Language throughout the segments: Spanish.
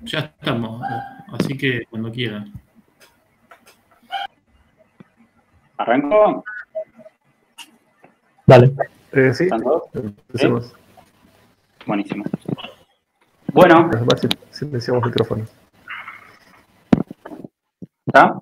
Ya estamos, así que cuando quieran. ¿Arranco? Dale. Sí. ¿Están todos? Empecemos. ¿Sí? Buenísimo. Bueno. Además, silenciamos micrófonos. ¿Está?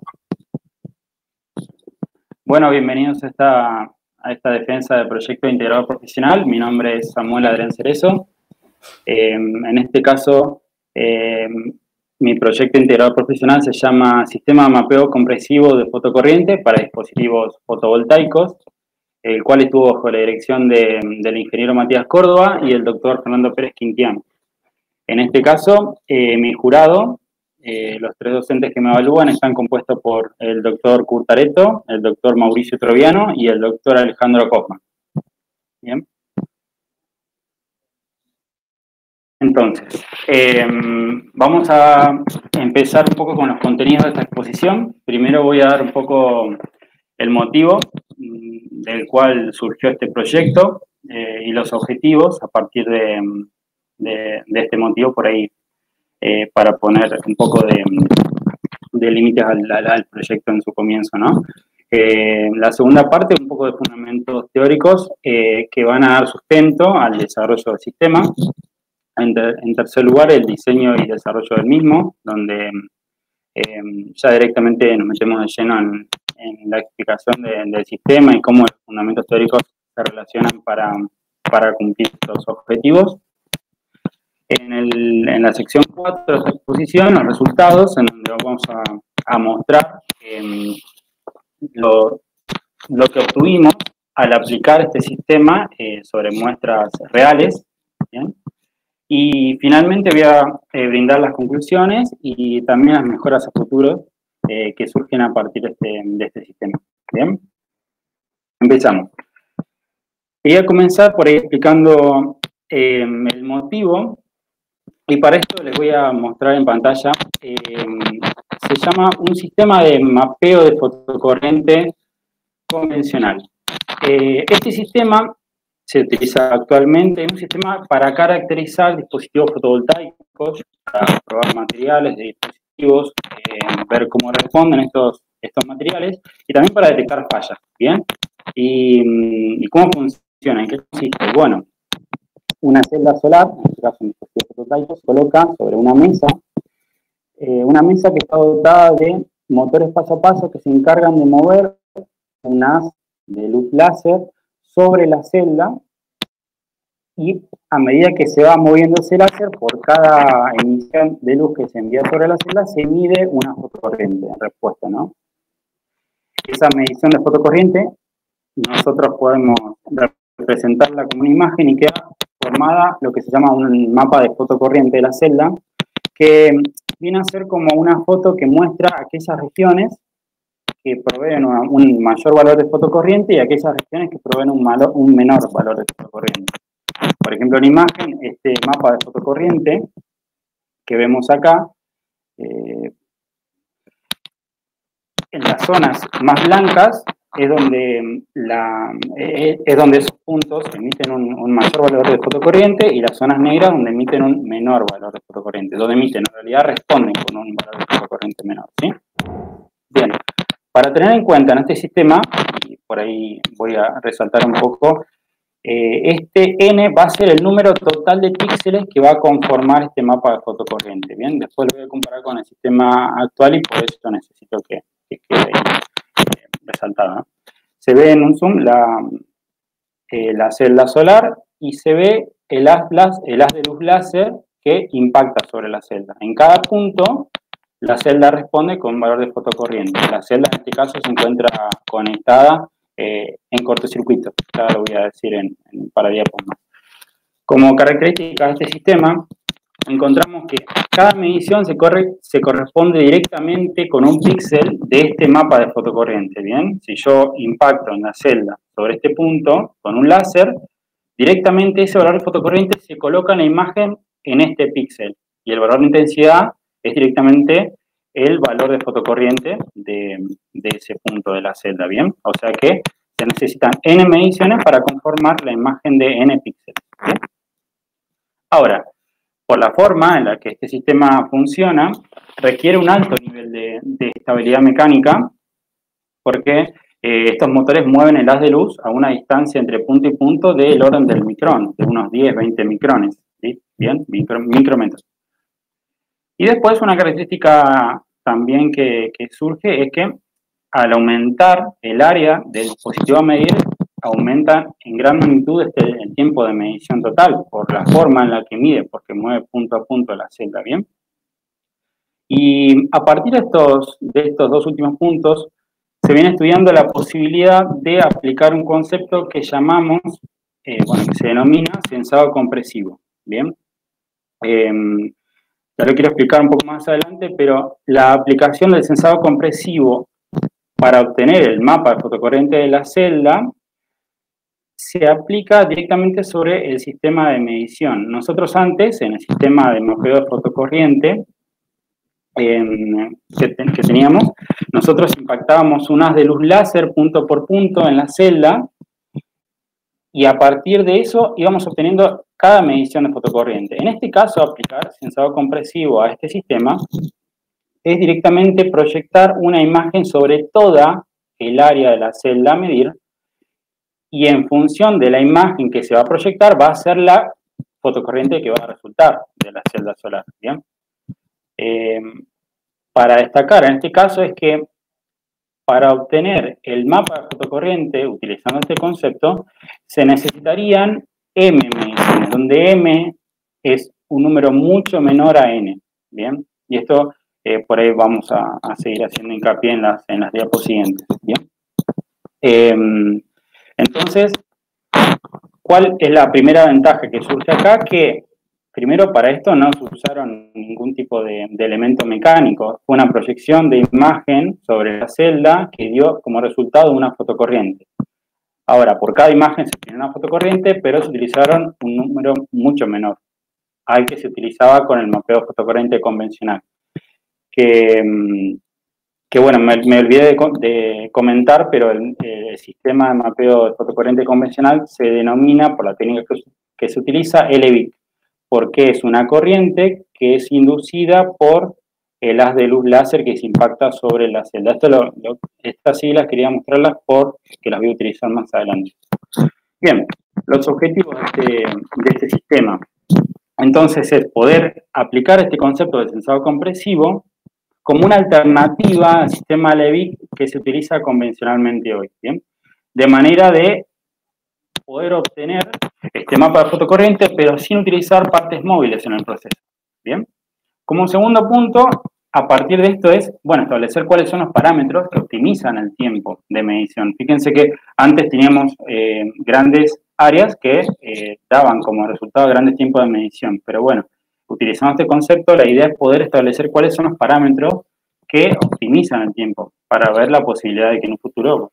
Bueno, bienvenidos a esta defensa del proyecto de integrador profesional. Mi nombre es Samuel Adrián Cerezo. En este caso, mi proyecto de integrador profesional se llama Sistema de Mapeo Compresivo de Fotocorriente para Dispositivos Fotovoltaicos, el cual estuvo bajo la dirección del ingeniero Matías Córdoba y el doctor Fernando Pérez Quintián. En este caso, mi jurado, los tres docentes que me evalúan están compuestos por el doctor Kurt Areto, el doctor Mauricio Troviano y el doctor Alejandro Kaufman. Bien. Entonces, vamos a empezar un poco con los contenidos de esta exposición. Primero voy a dar un poco el motivo del cual surgió este proyecto y los objetivos a partir de este motivo por ahí, para poner un poco de límites al proyecto en su comienzo, ¿no? La segunda parte, un poco de fundamentos teóricos que van a dar sustento al desarrollo del sistema. En tercer lugar, el diseño y desarrollo del mismo, donde ya directamente nos metemos de lleno en la explicación del sistema y cómo los fundamentos teóricos se relacionan para cumplir los objetivos. En la sección 4 de esta exposición, los resultados, en donde vamos a mostrar lo que obtuvimos al aplicar este sistema sobre muestras reales, ¿bien? Y finalmente voy a brindar las conclusiones y también las mejoras a futuro que surgen a partir de este sistema. ¿Bien? Empezamos. Voy a comenzar por ahí explicando el motivo, y para esto les voy a mostrar en pantalla. Se llama un sistema de mapeo de fotocorriente convencional. Este sistema se utiliza actualmente, un sistema para caracterizar dispositivos fotovoltaicos, para probar materiales de dispositivos, ver cómo responden estos materiales, y también para detectar fallas, ¿bien? ¿Y cómo funciona? ¿En qué consiste? Bueno, una celda solar, en este caso un dispositivo fotovoltaico, se coloca sobre una mesa que está dotada de motores paso a paso que se encargan de mover un haz de luz láser sobre la celda, y a medida que se va moviendo ese láser, por cada emisión de luz que se envía sobre la celda, se mide una fotocorriente en respuesta, ¿no? Esa medición de fotocorriente nosotros podemos representarla como una imagen y queda formada lo que se llama un mapa de fotocorriente de la celda, que viene a ser como una foto que muestra aquellas regiones que proveen un mayor valor de fotocorriente y aquellas regiones que proveen un menor valor de fotocorriente. Por ejemplo, en imagen, este mapa de fotocorriente que vemos acá, en las zonas más blancas es donde esos puntos emiten un mayor valor de fotocorriente, y las zonas negras donde emiten un menor valor de fotocorriente. Donde emiten, en realidad responden con un valor de fotocorriente menor, ¿sí? Bien, para tener en cuenta en este sistema, y por ahí voy a resaltar un poco, este N va a ser el número total de píxeles que va a conformar este mapa de fotocorriente, ¿bien? Después lo voy a comparar con el sistema actual y por eso necesito que quede ahí resaltado, ¿no? Se ve en un zoom la celda solar y se ve el haz de luz láser que impacta sobre la celda. En cada punto, la celda responde con valor de fotocorriente. La celda en este caso se encuentra conectada en cortocircuito. Ahora lo voy a decir en para diapositivas. Como característica de este sistema, encontramos que cada medición se corresponde directamente con un píxel de este mapa de fotocorriente, ¿bien? Si yo impacto en la celda sobre este punto con un láser, directamente ese valor de fotocorriente se coloca en la imagen en este píxel, y el valor de intensidad es directamente el valor de fotocorriente de ese punto de la celda, ¿bien? O sea que se necesitan n mediciones para conformar la imagen de n píxeles, ¿bien? Ahora, por la forma en la que este sistema funciona, requiere un alto nivel de estabilidad mecánica, porque estos motores mueven el haz de luz a una distancia entre punto y punto del orden del micrón, de unos 10, 20 micrones, ¿sí? Bien, micrómetros. Y después una característica también que surge es que al aumentar el área del dispositivo a medir, aumenta en gran magnitud el tiempo de medición total, por la forma en la que mide, porque mueve punto a punto la celda, ¿bien? Y a partir de estos dos últimos puntos, se viene estudiando la posibilidad de aplicar un concepto que llamamos, que se denomina sensado compresivo, ¿bien? Ya lo quiero explicar un poco más adelante, pero la aplicación del sensado compresivo para obtener el mapa de fotocorriente de la celda se aplica directamente sobre el sistema de medición. Nosotros antes, en el sistema de mapeo de fotocorriente que teníamos, nosotros impactábamos un haz de luz láser punto por punto en la celda y a partir de eso íbamos obteniendo cada medición de fotocorriente. En este caso, aplicar sensado compresivo a este sistema es directamente proyectar una imagen sobre toda el área de la celda a medir y en función de la imagen que se va a proyectar va a ser la fotocorriente que va a resultar de la celda solar, ¿bien? Para destacar en este caso es que para obtener el mapa de fotocorriente, utilizando este concepto, se necesitarían m mediciones, donde m es un número mucho menor a n, ¿bien? Y esto, por ahí vamos a seguir haciendo hincapié en las diapos siguientes, ¿bien? Entonces, ¿cuál es la primera ventaja que surge acá? Que primero, para esto no se usaron ningún tipo de elemento mecánico. Fue una proyección de imagen sobre la celda que dio como resultado una fotocorriente. Ahora, por cada imagen se tiene una fotocorriente, pero se utilizaron un número mucho menor al que se utilizaba con el mapeo fotocorriente convencional. Que bueno, me olvidé de comentar, pero el sistema de mapeo de fotocorriente convencional se denomina, por la técnica que se utiliza, LVIC, porque es una corriente que es inducida por el haz de luz láser que se impacta sobre la celda. Estas siglas quería mostrarlas porque las voy a utilizar más adelante. Bien, los objetivos de este sistema. Entonces es poder aplicar este concepto de sensado compresivo como una alternativa al sistema LVIC que se utiliza convencionalmente hoy, ¿bien? De manera de poder obtener este mapa de fotocorriente, pero sin utilizar partes móviles en el proceso, ¿bien? Como segundo punto, a partir de esto es, bueno, establecer cuáles son los parámetros que optimizan el tiempo de medición. Fíjense que antes teníamos grandes áreas que daban como resultado grandes tiempos de medición, pero bueno, utilizando este concepto, la idea es poder establecer cuáles son los parámetros que optimizan el tiempo para ver la posibilidad de que en un futuro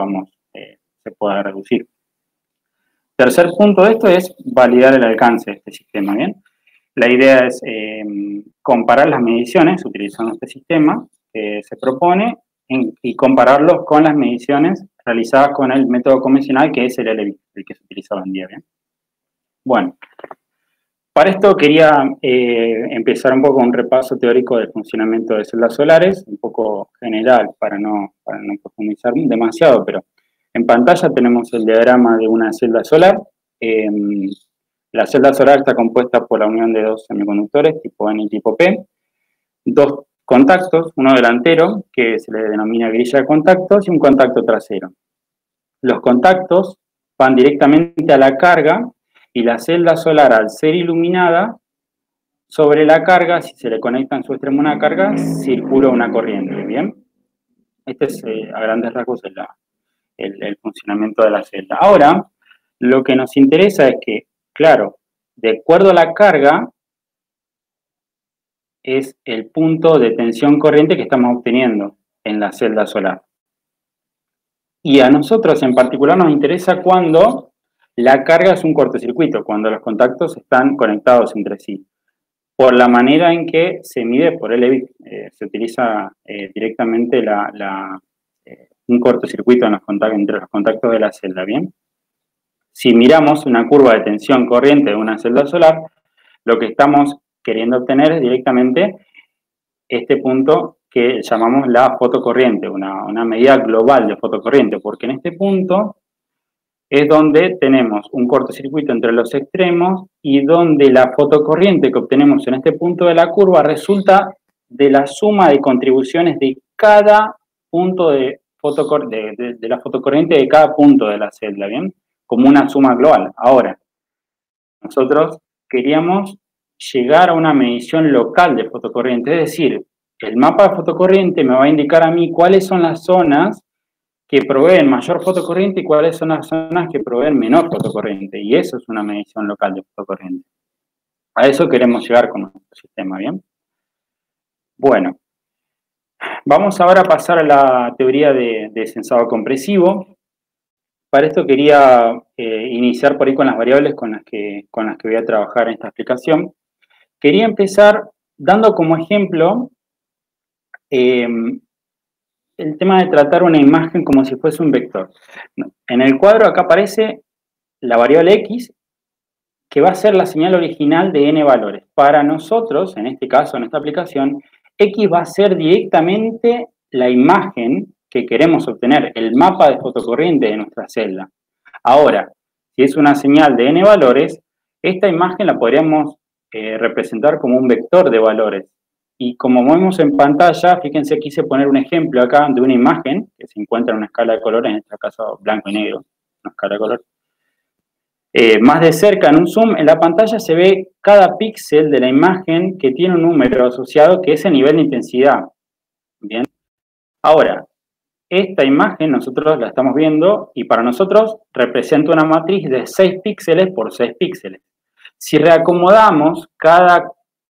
se pueda reducir. Tercer punto de esto es validar el alcance de este sistema, ¿bien? La idea es comparar las mediciones utilizando este sistema que se propone y compararlos con las mediciones realizadas con el método convencional que es el LVIC, el que se utiliza hoy en día, ¿bien? Bueno, para esto quería empezar un poco un repaso teórico del funcionamiento de celdas solares, un poco general para no profundizar demasiado, pero en pantalla tenemos el diagrama de una celda solar. La celda solar está compuesta por la unión de dos semiconductores, tipo N y tipo P, dos contactos, uno delantero, que se le denomina grilla de contactos, y un contacto trasero. Los contactos van directamente a la carga, y la celda solar, al ser iluminada, sobre la carga, si se le conecta en su extremo una carga, circula una corriente, ¿bien? Este es, a grandes rasgos, el funcionamiento de la celda. Ahora, lo que nos interesa es que, claro, de acuerdo a la carga, es el punto de tensión corriente que estamos obteniendo en la celda solar. Y a nosotros en particular nos interesa cuando la carga es un cortocircuito, cuando los contactos están conectados entre sí. Por la manera en que se mide por LVIC, se utiliza directamente un cortocircuito entre los contactos de la celda, ¿bien? Si miramos una curva de tensión corriente de una celda solar, lo que estamos queriendo obtener directamente este punto que llamamos la fotocorriente, una medida global de fotocorriente, porque en este punto es donde tenemos un cortocircuito entre los extremos y donde la fotocorriente que obtenemos en este punto de la curva resulta de la suma de contribuciones de cada punto de la fotocorriente de cada punto de la celda, ¿bien? Como una suma global. Ahora, nosotros queríamos llegar a una medición local de fotocorriente, es decir, el mapa de fotocorriente me va a indicar a mí cuáles son las zonas que proveen mayor fotocorriente y cuáles son las zonas que proveen menor fotocorriente. Y eso es una medición local de fotocorriente. A eso queremos llegar con nuestro sistema, ¿bien? Bueno, vamos ahora a pasar a la teoría de sensado compresivo. Para esto quería iniciar por ahí con las variables con las que voy a trabajar en esta explicación. Quería empezar dando como ejemplo el tema de tratar una imagen como si fuese un vector. En el cuadro acá aparece la variable x, que va a ser la señal original de n valores. Para nosotros, en este caso, en esta aplicación, x va a ser directamente la imagen que queremos obtener, el mapa de fotocorriente de nuestra celda. Ahora, si es una señal de n valores, esta imagen la podríamos representar como un vector de valores. Y como vemos en pantalla, fíjense, quise poner un ejemplo acá de una imagen que se encuentra en una escala de colores, en este caso blanco y negro, una escala de color. Más de cerca, en un zoom, en la pantalla se ve cada píxel de la imagen que tiene un número asociado, que es el nivel de intensidad. Bien. Ahora, esta imagen nosotros la estamos viendo y para nosotros representa una matriz de 6 píxeles por 6 píxeles. Si reacomodamos cada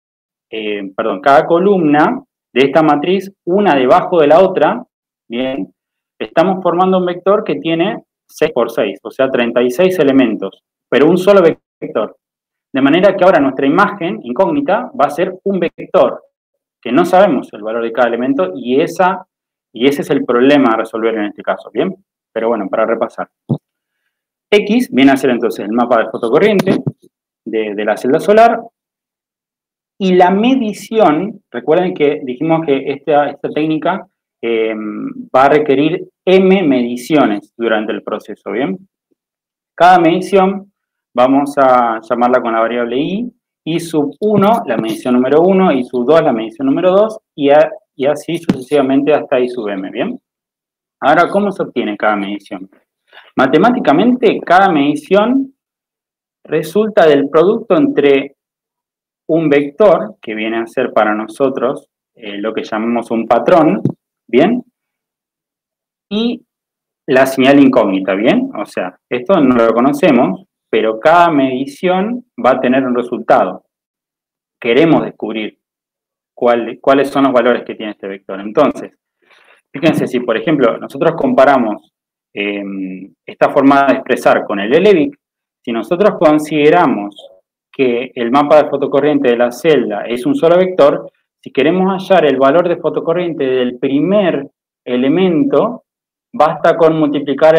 columna de esta matriz, una debajo de la otra, bien, estamos formando un vector que tiene 6 por 6, o sea, 36 elementos, pero un solo vector. De manera que ahora nuestra imagen incógnita va a ser un vector, que no sabemos el valor de cada elemento, y ese es el problema a resolver en este caso, ¿bien? Pero bueno, para repasar. X viene a ser entonces el mapa de fotocorriente de la celda solar, y la medición, recuerden que dijimos que esta técnica va a requerir m mediciones durante el proceso, ¿bien? Cada medición vamos a llamarla con la variable i sub 1, la medición número 1, i sub 2, la medición número 2, y así sucesivamente hasta i sub m, ¿bien? Ahora, ¿cómo se obtiene cada medición? Matemáticamente, cada medición resulta del producto entre un vector, que viene a ser para nosotros lo que llamamos un patrón, ¿bien? Y la señal incógnita, ¿bien? O sea, esto no lo conocemos, pero cada medición va a tener un resultado. Queremos descubrir cuáles son los valores que tiene este vector. Entonces, fíjense, si por ejemplo nosotros comparamos esta forma de expresar con el LLVIC, si nosotros consideramos que el mapa de fotocorriente de la celda es un solo vector, si queremos hallar el valor de fotocorriente del primer elemento, basta con multiplicar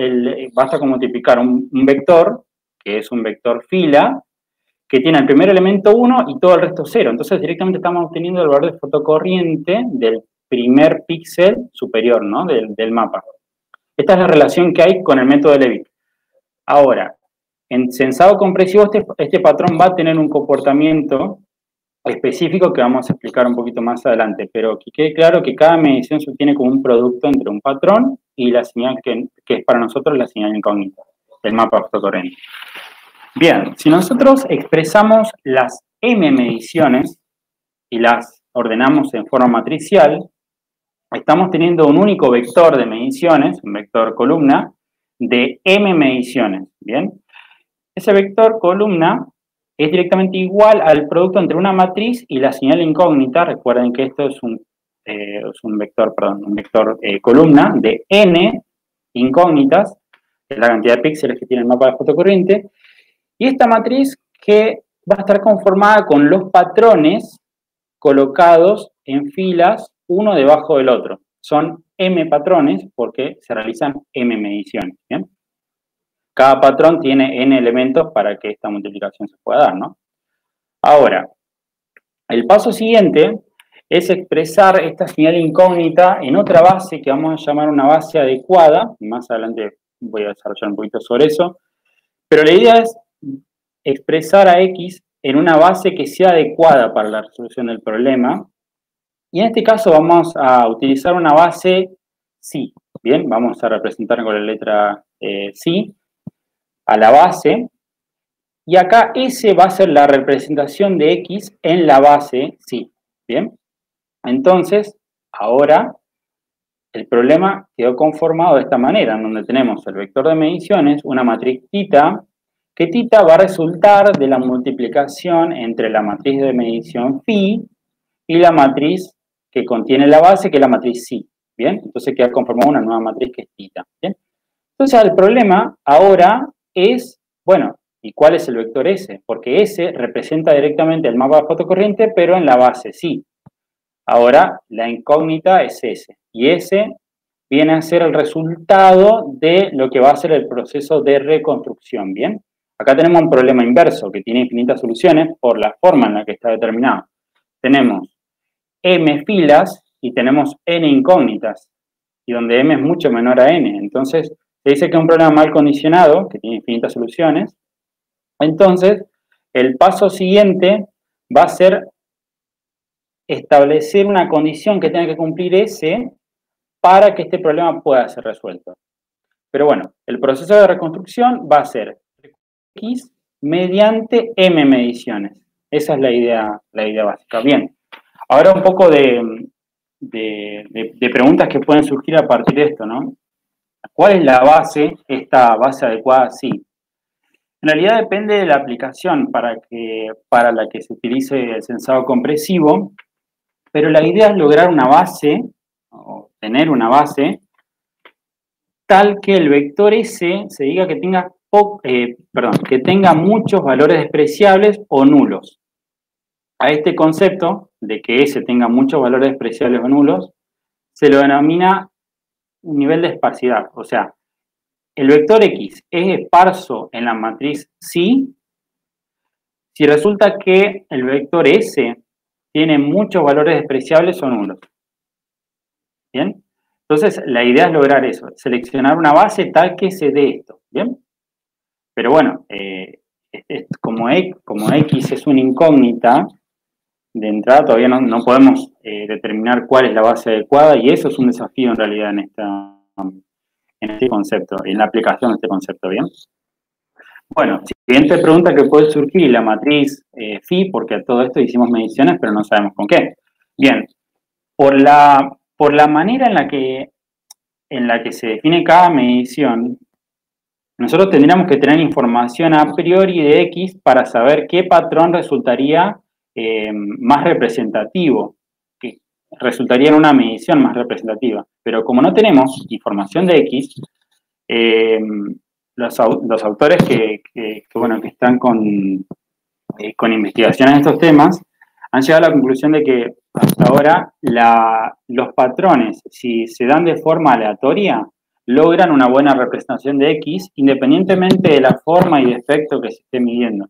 un vector, que es un vector fila, que tiene el primer elemento 1 y todo el resto 0. Entonces directamente estamos obteniendo el valor de fotocorriente del primer píxel superior, ¿no? del mapa. Esta es la relación que hay con el método de Levitt. Ahora, en sensado compresivo este patrón va a tener un comportamiento específico que vamos a explicar un poquito más adelante, pero que quede claro que cada medición se obtiene como un producto entre un patrón y la señal que es para nosotros la señal incógnita, el mapa fotocorriente. Bien, si nosotros expresamos las m mediciones y las ordenamos en forma matricial, estamos teniendo un único vector de mediciones, un vector columna, de m mediciones, ¿bien? Ese vector columna es directamente igual al producto entre una matriz y la señal incógnita. Recuerden que esto es un vector columna de n incógnitas, que es la cantidad de píxeles que tiene el mapa de fotocorriente, y esta matriz que va a estar conformada con los patrones colocados en filas uno debajo del otro. Son m patrones porque se realizan m mediciones, ¿bien? Cada patrón tiene n elementos para que esta multiplicación se pueda dar, ¿no? Ahora, El paso siguiente es expresar esta señal incógnita en otra base que vamos a llamar una base adecuada, y más adelante voy a desarrollar un poquito sobre eso, pero la idea es expresar a X en una base que sea adecuada para la resolución del problema, y en este caso vamos a utilizar una base sí, bien, vamos a representar con la letra sí a la base, y acá S va a ser la representación de X en la base sí, bien. Entonces, ahora el problema quedó conformado de esta manera, en donde tenemos el vector de mediciones, una matriz θ, que θ va a resultar de la multiplicación entre la matriz de medición φ y la matriz que contiene la base, que es la matriz psi, ¿bien? Entonces queda conformada una nueva matriz que es θ, ¿bien? Entonces el problema ahora es, bueno, ¿y cuál es el vector S? Porque S representa directamente el mapa de fotocorriente, pero en la base psi. Ahora, la incógnita es S, y S viene a ser el resultado de lo que va a ser el proceso de reconstrucción, ¿bien? Acá tenemos un problema inverso que tiene infinitas soluciones por la forma en la que está determinado. Tenemos M filas y tenemos N incógnitas, y donde M es mucho menor a N. Entonces, se dice que es un problema mal condicionado, que tiene infinitas soluciones. Entonces, el paso siguiente va a ser establecer una condición que tenga que cumplir S para que este problema pueda ser resuelto. Pero bueno, el proceso de reconstrucción va a ser X mediante M mediciones. Esa es la idea básica. Bien, ahora un poco de preguntas que pueden surgir a partir de esto, ¿no? ¿Cuál es la base, esta base adecuada? Sí. En realidad depende de la aplicación para la que se utilice el sensado compresivo, pero la idea es lograr una base, o tener una base, tal que el vector S se diga que tenga muchos valores despreciables o nulos. A este concepto de que S tenga muchos valores despreciables o nulos, se lo denomina un nivel de esparcidad. O sea, el vector X es esparso en la matriz psi si resulta que el vector S tiene muchos valores despreciables o nulos. ¿Bien? Entonces, la idea es lograr eso, seleccionar una base tal que se dé esto. ¿Bien? Pero bueno, como X es una incógnita, de entrada todavía no podemos determinar cuál es la base adecuada, y eso es un desafío en realidad en este concepto, en la aplicación de este concepto. ¿Bien? Bueno, siguiente pregunta que puede surgir, la matriz phi, porque a todo esto hicimos mediciones, pero no sabemos con qué. Bien, por la manera en la que se define cada medición, nosotros tendríamos que tener información a priori de X para saber qué patrón resultaría más representativo, que resultaría en una medición más representativa. Pero como no tenemos información de X, los autores que están con investigaciones en estos temas han llegado a la conclusión de que hasta ahora los patrones, si se dan de forma aleatoria, logran una buena representación de X independientemente de la forma y efecto que se esté midiendo.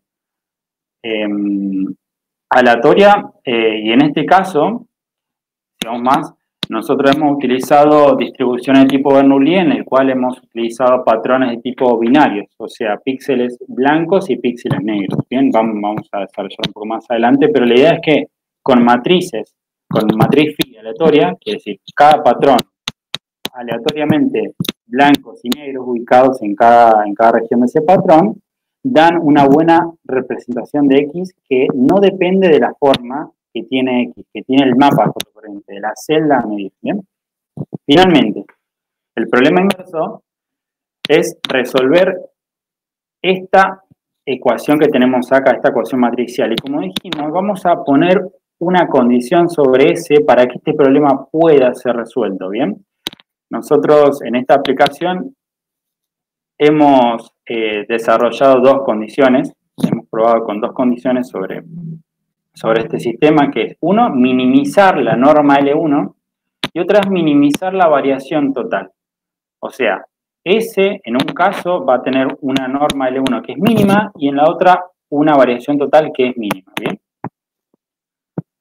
Aleatoria, y en este caso, digamos más, nosotros hemos utilizado distribuciones de tipo Bernoulli, en el cual hemos utilizado patrones de tipo binarios, o sea, píxeles blancos y píxeles negros. Bien, vamos a desarrollar un poco más adelante, pero la idea es que con matriz phi aleatoria, es decir, cada patrón aleatoriamente blancos y negros ubicados en cada región de ese patrón, dan una buena representación de X que no depende de la forma que tiene X, que tiene el mapa fotocorriente, de la celda a medir. ¿Bien? Finalmente, el problema inverso es resolver esta ecuación que tenemos acá, esta ecuación matricial. Y como dijimos, vamos a poner una condición sobre S para que este problema pueda ser resuelto. ¿Bien? Nosotros en esta aplicación hemos desarrollado dos condiciones, hemos probado con dos condiciones sobre este sistema, que es, uno, minimizar la norma L1, y otra es minimizar la variación total. O sea, S en un caso va a tener una norma L1 que es mínima, y en la otra una variación total que es mínima. ¿Bien?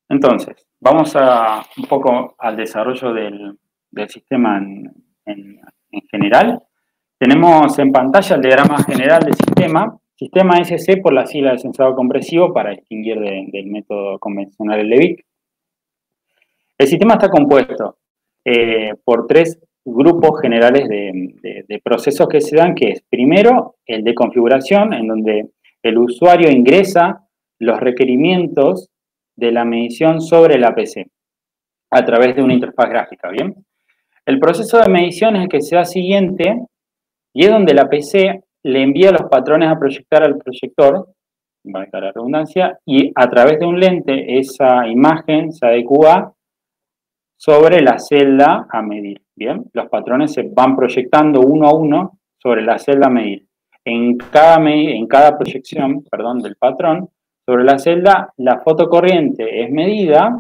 Entonces, vamos un poco al desarrollo del sistema en general. Tenemos en pantalla el diagrama general del sistema. Sistema SC por la sigla de sensado compresivo para distinguir del método convencional del Levick. El sistema está compuesto por tres grupos generales de procesos que se dan, que es primero el de configuración, en donde el usuario ingresa los requerimientos de la medición sobre la PC a través de una interfaz gráfica, ¿bien? El proceso de medición es el que se da siguiente y es donde la PC le envía los patrones a proyectar al proyector, valga la redundancia, y a través de un lente esa imagen se adecua sobre la celda a medir, ¿bien? Los patrones se van proyectando uno a uno sobre la celda a medir. En cada proyección, del patrón, sobre la celda, la fotocorriente es medida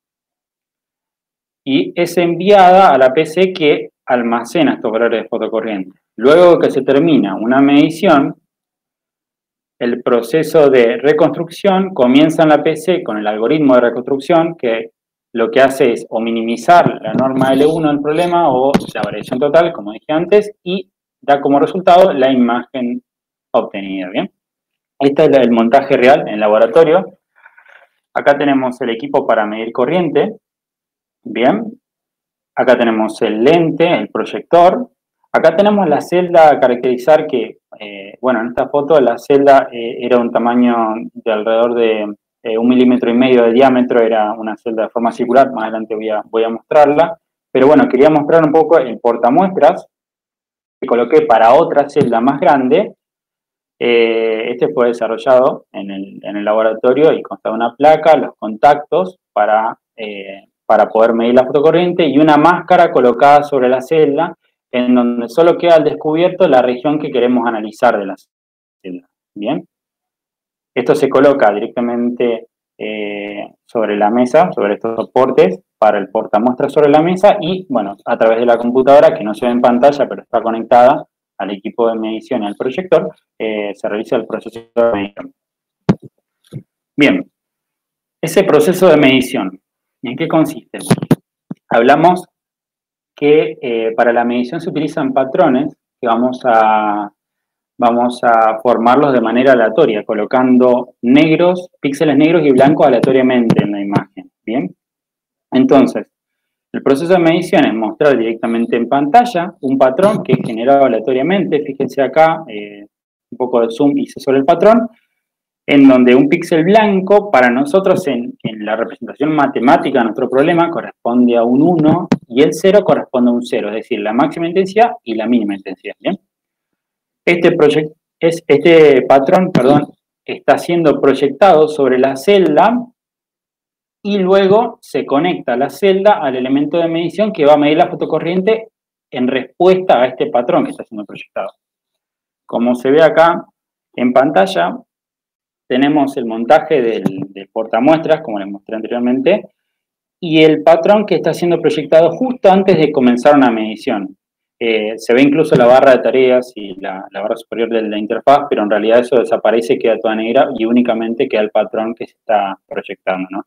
y es enviada a la PC que almacena estos valores de fotocorriente. Luego que se termina una medición, el proceso de reconstrucción comienza en la PC con el algoritmo de reconstrucción que lo que hace es o minimizar la norma L1 del problema o la variación total, como dije antes, y da como resultado la imagen obtenida, ¿bien? Este es el montaje real en laboratorio. Acá tenemos el equipo para medir corriente, ¿bien? Acá tenemos el lente, el proyector. Acá tenemos la celda a caracterizar que, en esta foto la celda era un tamaño de alrededor de 1,5 milímetros de diámetro, era una celda de forma circular, más adelante voy a mostrarla. Pero bueno, quería mostrar un poco el portamuestras que coloqué para otra celda más grande. Este fue desarrollado en el laboratorio y consta de una placa, los contactos para poder medir la fotocorriente y una máscara colocada sobre la celda en donde solo queda al descubierto la región que queremos analizar de la celda. ¿Bien? Esto se coloca directamente sobre la mesa, sobre estos soportes, para el portamuestras sobre la mesa y, bueno, a través de la computadora, que no se ve en pantalla, pero está conectada al equipo de medición y al proyector, se realiza el proceso de medición. Bien, ese proceso de medición, ¿en qué consiste? Hablamos que para la medición se utilizan patrones que vamos a formarlos de manera aleatoria, colocando píxeles negros y blancos aleatoriamente en la imagen, ¿bien? Entonces, el proceso de medición es mostrar directamente en pantalla un patrón que es generado aleatoriamente. Fíjense acá, un poco de zoom hice sobre el patrón, en donde un píxel blanco para nosotros en la representación matemática de nuestro problema corresponde a un 1 y el 0 corresponde a un 0, es decir, la máxima intensidad y la mínima intensidad, ¿bien? Este patrón está siendo proyectado sobre la celda y luego se conecta la celda al elemento de medición que va a medir la fotocorriente en respuesta a este patrón que está siendo proyectado. Como se ve acá en pantalla, tenemos el montaje del portamuestras, como les mostré anteriormente, y el patrón que está siendo proyectado justo antes de comenzar una medición. Se ve incluso la barra de tareas y la barra superior de la interfaz, pero en realidad eso desaparece, queda toda negra y únicamente queda el patrón que se está proyectando, ¿no?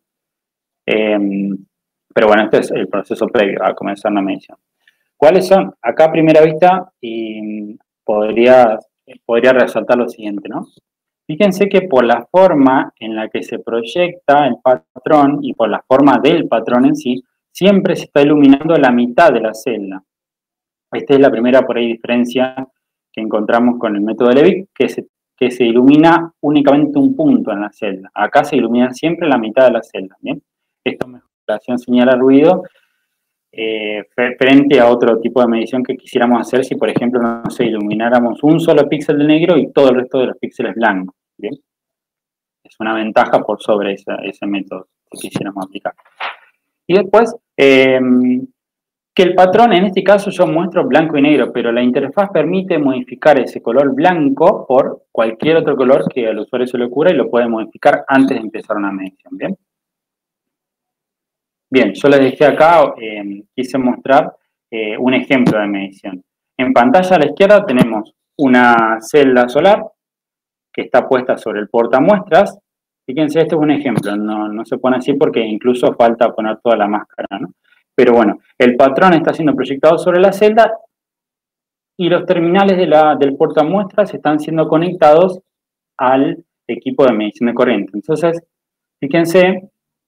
Pero bueno, este es el proceso previo a comenzar una medición. ¿Cuáles son? Acá a primera vista podría resaltar lo siguiente, ¿no? Fíjense que por la forma en la que se proyecta el patrón y por la forma del patrón en sí, siempre se está iluminando la mitad de la celda. Esta es la primera por ahí diferencia que encontramos con el método de Levick, que se ilumina únicamente un punto en la celda. Acá se ilumina siempre la mitad de la celda, ¿bien? Esto mejora la señal a ruido frente a otro tipo de medición que quisiéramos hacer si, por ejemplo, no sé, ilumináramos un solo píxel de negro y todo el resto de los píxeles blancos, ¿bien? Es una ventaja por sobre ese método que quisiéramos aplicar. Y después, que el patrón, en este caso yo muestro blanco y negro, pero la interfaz permite modificar ese color blanco por cualquier otro color que al usuario se le ocurra y lo puede modificar antes de empezar una medición, ¿bien? Bien, yo les dejé acá, quise mostrar un ejemplo de medición. En pantalla a la izquierda tenemos una celda solar que está puesta sobre el portamuestras Fíjense, este es un ejemplo, no se pone así porque incluso falta poner toda la máscara, ¿no? Pero bueno, el patrón está siendo proyectado sobre la celda y los terminales del portamuestras están siendo conectados al equipo de medición de corriente. Entonces, fíjense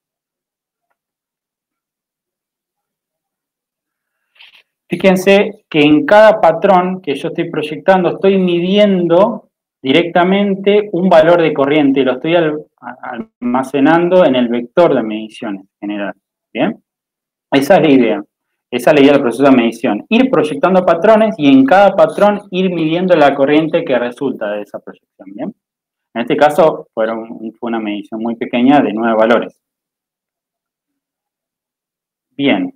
que en cada patrón que yo estoy proyectando estoy midiendo directamente un valor de corriente y lo estoy almacenando en el vector de medición general. ¿Bien? Esa es la idea. Esa es la idea del proceso de medición. Ir proyectando patrones y en cada patrón ir midiendo la corriente que resulta de esa proyección. ¿Bien? En este caso fue una medición muy pequeña de 9 valores. Bien.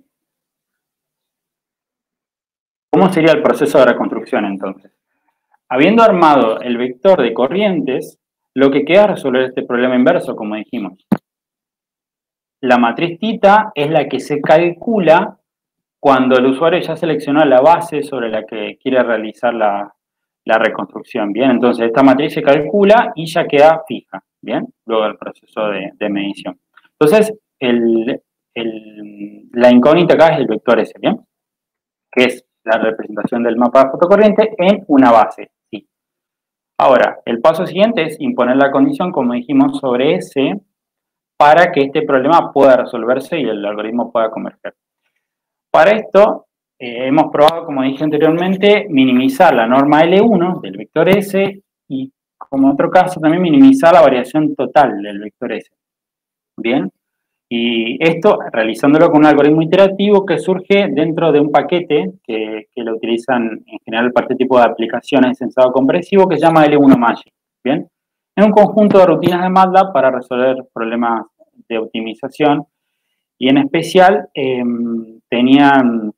¿Cómo sería el proceso de reconstrucción entonces? Habiendo armado el vector de corrientes, lo que queda es resolver este problema inverso, como dijimos. La matriz θ es la que se calcula cuando el usuario ya seleccionó la base sobre la que quiere realizar la reconstrucción. Bien, entonces esta matriz se calcula y ya queda fija, bien, luego del proceso de medición. Entonces, la incógnita acá es el vector S, bien, que es la representación del mapa de fotocorriente en una base. Sí. Ahora, el paso siguiente es imponer la condición, como dijimos, sobre S para que este problema pueda resolverse y el algoritmo pueda converger. Para esto, hemos probado, como dije anteriormente, minimizar la norma L1 del vector S y, como otro caso, también minimizar la variación total del vector S. Bien. Y esto realizándolo con un algoritmo iterativo que surge dentro de un paquete que lo utilizan en general para este tipo de aplicaciones de sensado compresivo que se llama L1 Magic. Bien, es un conjunto de rutinas de MATLAB para resolver problemas de optimización y en especial tenían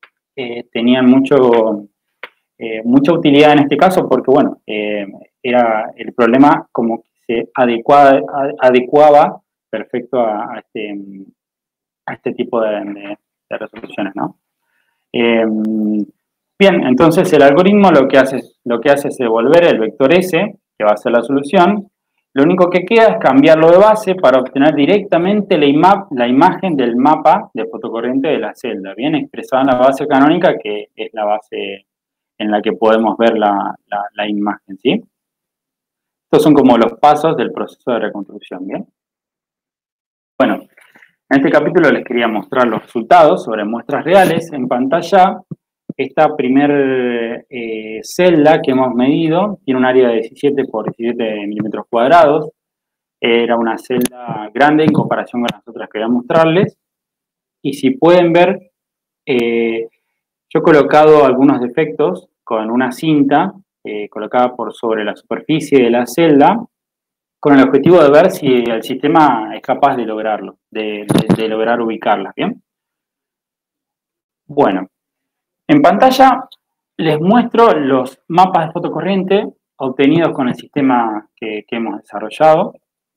mucha utilidad en este caso porque, bueno, era el problema como que se adecuaba perfecto a este tipo de resoluciones, ¿no? Bien, entonces el algoritmo lo que hace es devolver el vector S, que va a ser la solución. Lo único que queda es cambiarlo de base para obtener directamente la imagen del mapa de fotocorriente de la celda, bien expresada en la base canónica, que es la base en la que podemos ver la imagen, ¿sí? Estos son como los pasos del proceso de reconstrucción, ¿bien? Bueno, en este capítulo les quería mostrar los resultados sobre muestras reales. En pantalla, esta primer celda que hemos medido tiene un área de 17 por 17 milímetros cuadrados. Era una celda grande en comparación con las otras que voy a mostrarles. Y si pueden ver, yo he colocado algunos defectos con una cinta colocada por sobre la superficie de la celda, con el objetivo de ver si el sistema es capaz de lograrlo, de lograr ubicarlas, ¿bien? Bueno, en pantalla les muestro los mapas de fotocorriente obtenidos con el sistema que hemos desarrollado.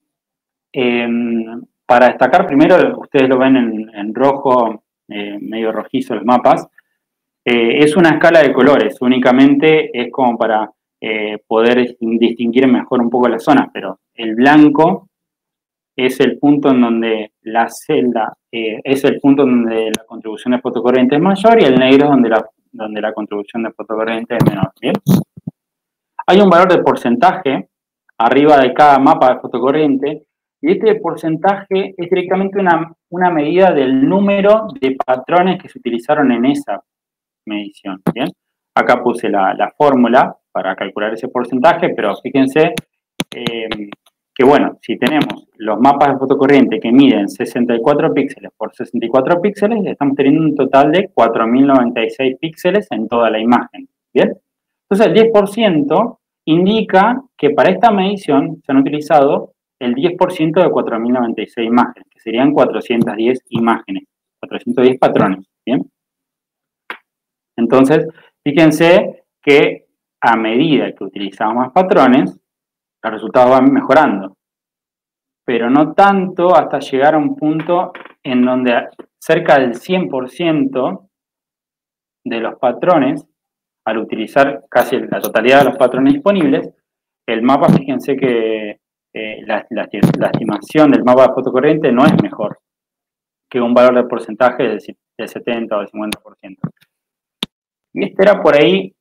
Para destacar primero, ustedes lo ven en rojo, medio rojizo los mapas, es una escala de colores, únicamente es como para poder distinguir mejor un poco las zonas, pero el blanco es el punto en donde la celda es el punto donde la contribución de fotocorriente es mayor y el negro es donde la contribución de fotocorriente es menor. ¿Bien? Hay un valor de porcentaje arriba de cada mapa de fotocorriente y este porcentaje es directamente una medida del número de patrones que se utilizaron en esa medición. ¿Bien? Acá puse la fórmula para calcular ese porcentaje, pero fíjense que, bueno, si tenemos los mapas de fotocorriente que miden 64 píxeles por 64 píxeles, estamos teniendo un total de 4096 píxeles en toda la imagen. ¿Bien? Entonces el 10% indica que para esta medición se han utilizado el 10% de 4096 imágenes, que serían 410 imágenes, 410 patrones. ¿Bien? Entonces, fíjense que a medida que utilizamos más patrones, los resultados van mejorando, pero no tanto hasta llegar a un punto en donde cerca del 100% de los patrones, al utilizar casi la totalidad de los patrones disponibles, el mapa, fíjense que la estimación del mapa de fotocorriente no es mejor que un valor de porcentaje del 70 o del 50%. Y este era por ahí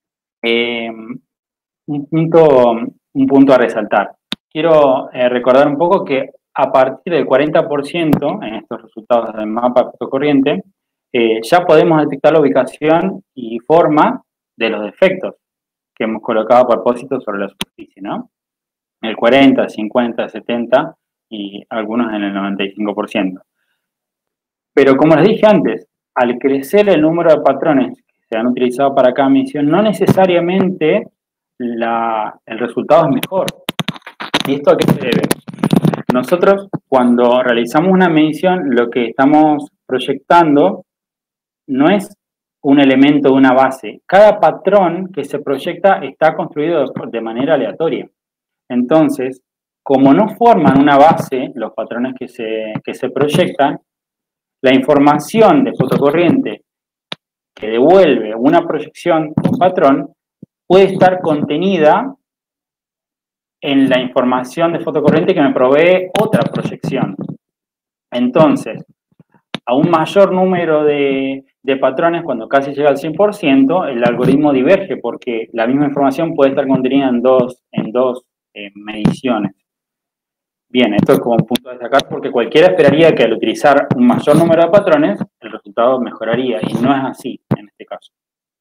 un punto a resaltar. Quiero recordar un poco que a partir del 40% en estos resultados del mapa de fotocorriente, ya podemos detectar la ubicación y forma de los defectos que hemos colocado a propósito sobre la superficie, ¿no? El 40, 50, 70 y algunos en el 95%. Pero como les dije antes, al crecer el número de patrones que se han utilizado para cada medición, no necesariamente el resultado es mejor. ¿Y esto a qué se debe? Nosotros, cuando realizamos una medición, lo que estamos proyectando no es un elemento de una base. Cada patrón que se proyecta está construido de manera aleatoria. Entonces, como no forman una base, los patrones que se proyectan, la información de fotocorriente que devuelve una proyección de un patrón puede estar contenida en la información de fotocorriente que me provee otra proyección. Entonces, a un mayor número de patrones, cuando casi llega al 100%, el algoritmo diverge porque la misma información puede estar contenida en dos mediciones. Bien, esto es como un punto a destacar porque cualquiera esperaría que al utilizar un mayor número de patrones, el resultado mejoraría, y no es así en este caso.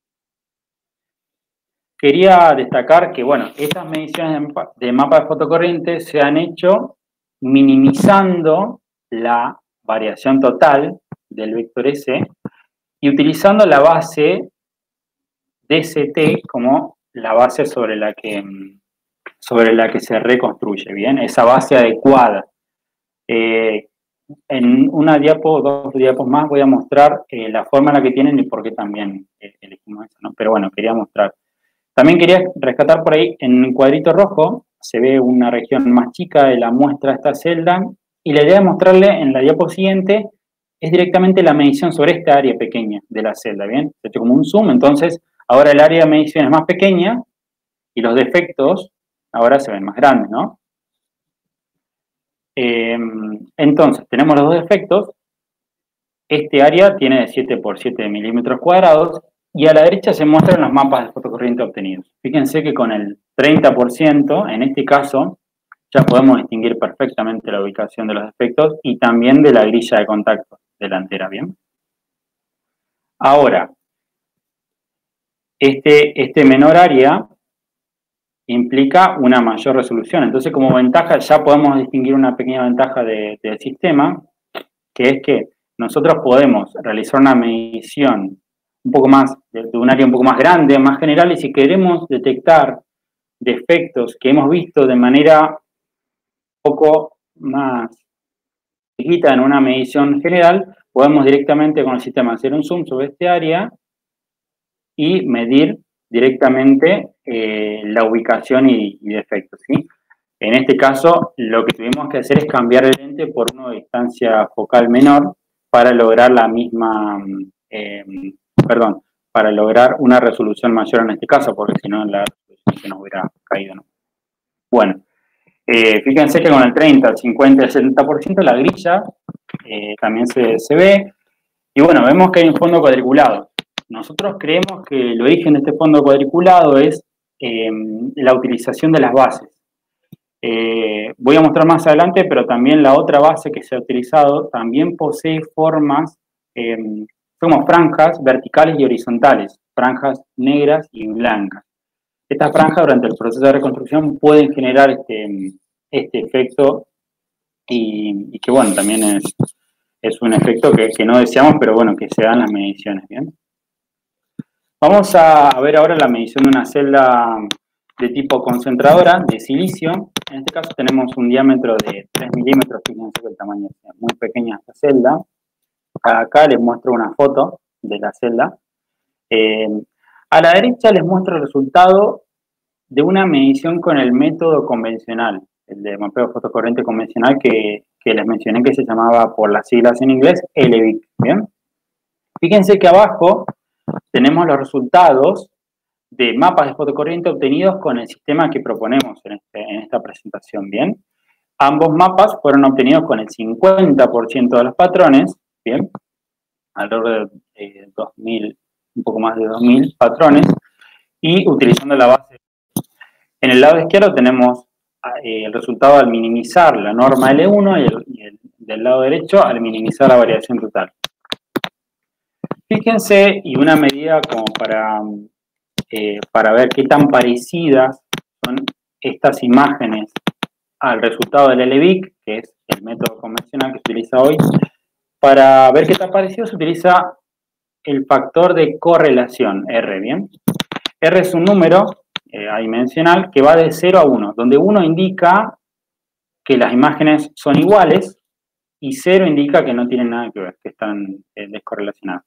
Quería destacar que, bueno, estas mediciones de mapa de fotocorriente se han hecho minimizando la variación total del vector S y utilizando la base DCT como la base sobre la que se reconstruye, ¿bien? Esa base adecuada. En una diapo, dos diapos más, voy a mostrar la forma en la que tienen y por qué también elegimos eso, ¿no? Pero bueno, quería mostrar. También quería rescatar por ahí, en el cuadrito rojo, se ve una región más chica de la muestra de esta celda, y la idea de mostrarle en la diapo siguiente es directamente la medición sobre esta área pequeña de la celda, ¿bien? Se ha hecho como un zoom, entonces ahora el área de medición es más pequeña y los defectos ahora se ven más grandes, ¿no? Entonces, tenemos los dos defectos. Este área tiene de 7 por 7 milímetros cuadrados y a la derecha se muestran los mapas de fotocorriente obtenidos. Fíjense que con el 30%, en este caso, ya podemos distinguir perfectamente la ubicación de los defectos y también de la grilla de contacto delantera, ¿bien? Ahora, este menor área implica una mayor resolución. Entonces, como ventaja, ya podemos distinguir una pequeña ventaja del sistema, que es que nosotros podemos realizar una medición un poco más, de un área un poco más grande, más general, y si queremos detectar defectos que hemos visto de manera un poco más chiquita en una medición general, podemos directamente con el sistema hacer un zoom sobre este área y medir directamente la ubicación y defectos, ¿sí? En este caso, lo que tuvimos que hacer es cambiar el lente por uno de distancia focal menor para lograr la misma, para lograr una resolución mayor en este caso, porque si no la resolución se nos hubiera caído, ¿no? Bueno, fíjense que con el 30, el 50 y el 70% la grilla también se ve. Y bueno, vemos que hay un fondo cuadriculado. Nosotros creemos que el origen de este fondo cuadriculado es la utilización de las bases. Voy a mostrar más adelante, pero también la otra base que se ha utilizado también posee formas, como franjas verticales y horizontales, franjas negras y blancas. Estas franjas durante el proceso de reconstrucción pueden generar este efecto y que bueno, también es un efecto que no deseamos, pero bueno, que se dan las mediciones, ¿bien? Vamos a ver ahora la medición de una celda de tipo concentradora de silicio. En este caso tenemos un diámetro de 3 milímetros, fíjense que el tamaño es muy pequeña esta celda. Acá les muestro una foto de la celda. A la derecha les muestro el resultado de una medición con el método convencional, el de mapeo fotocorriente convencional que les mencioné, que se llamaba por las siglas en inglés LVIC, ¿bien? Fíjense que abajo tenemos los resultados de mapas de fotocorriente obtenidos con el sistema que proponemos en esta presentación, ¿bien? Ambos mapas fueron obtenidos con el 50% de los patrones, ¿bien? Alrededor de 2.000, un poco más de 2.000 patrones, y utilizando la base. En el lado izquierdo tenemos el resultado al minimizar la norma L1 y del lado derecho al minimizar la variación total. Fíjense, y una medida como para ver qué tan parecidas son estas imágenes al resultado del LBIC, que es el método convencional que se utiliza hoy. Para ver qué tan parecido se utiliza el factor de correlación, R, ¿bien? R es un número adimensional que va de 0 a 1, donde 1 indica que las imágenes son iguales y 0 indica que no tienen nada que ver, que están descorrelacionadas.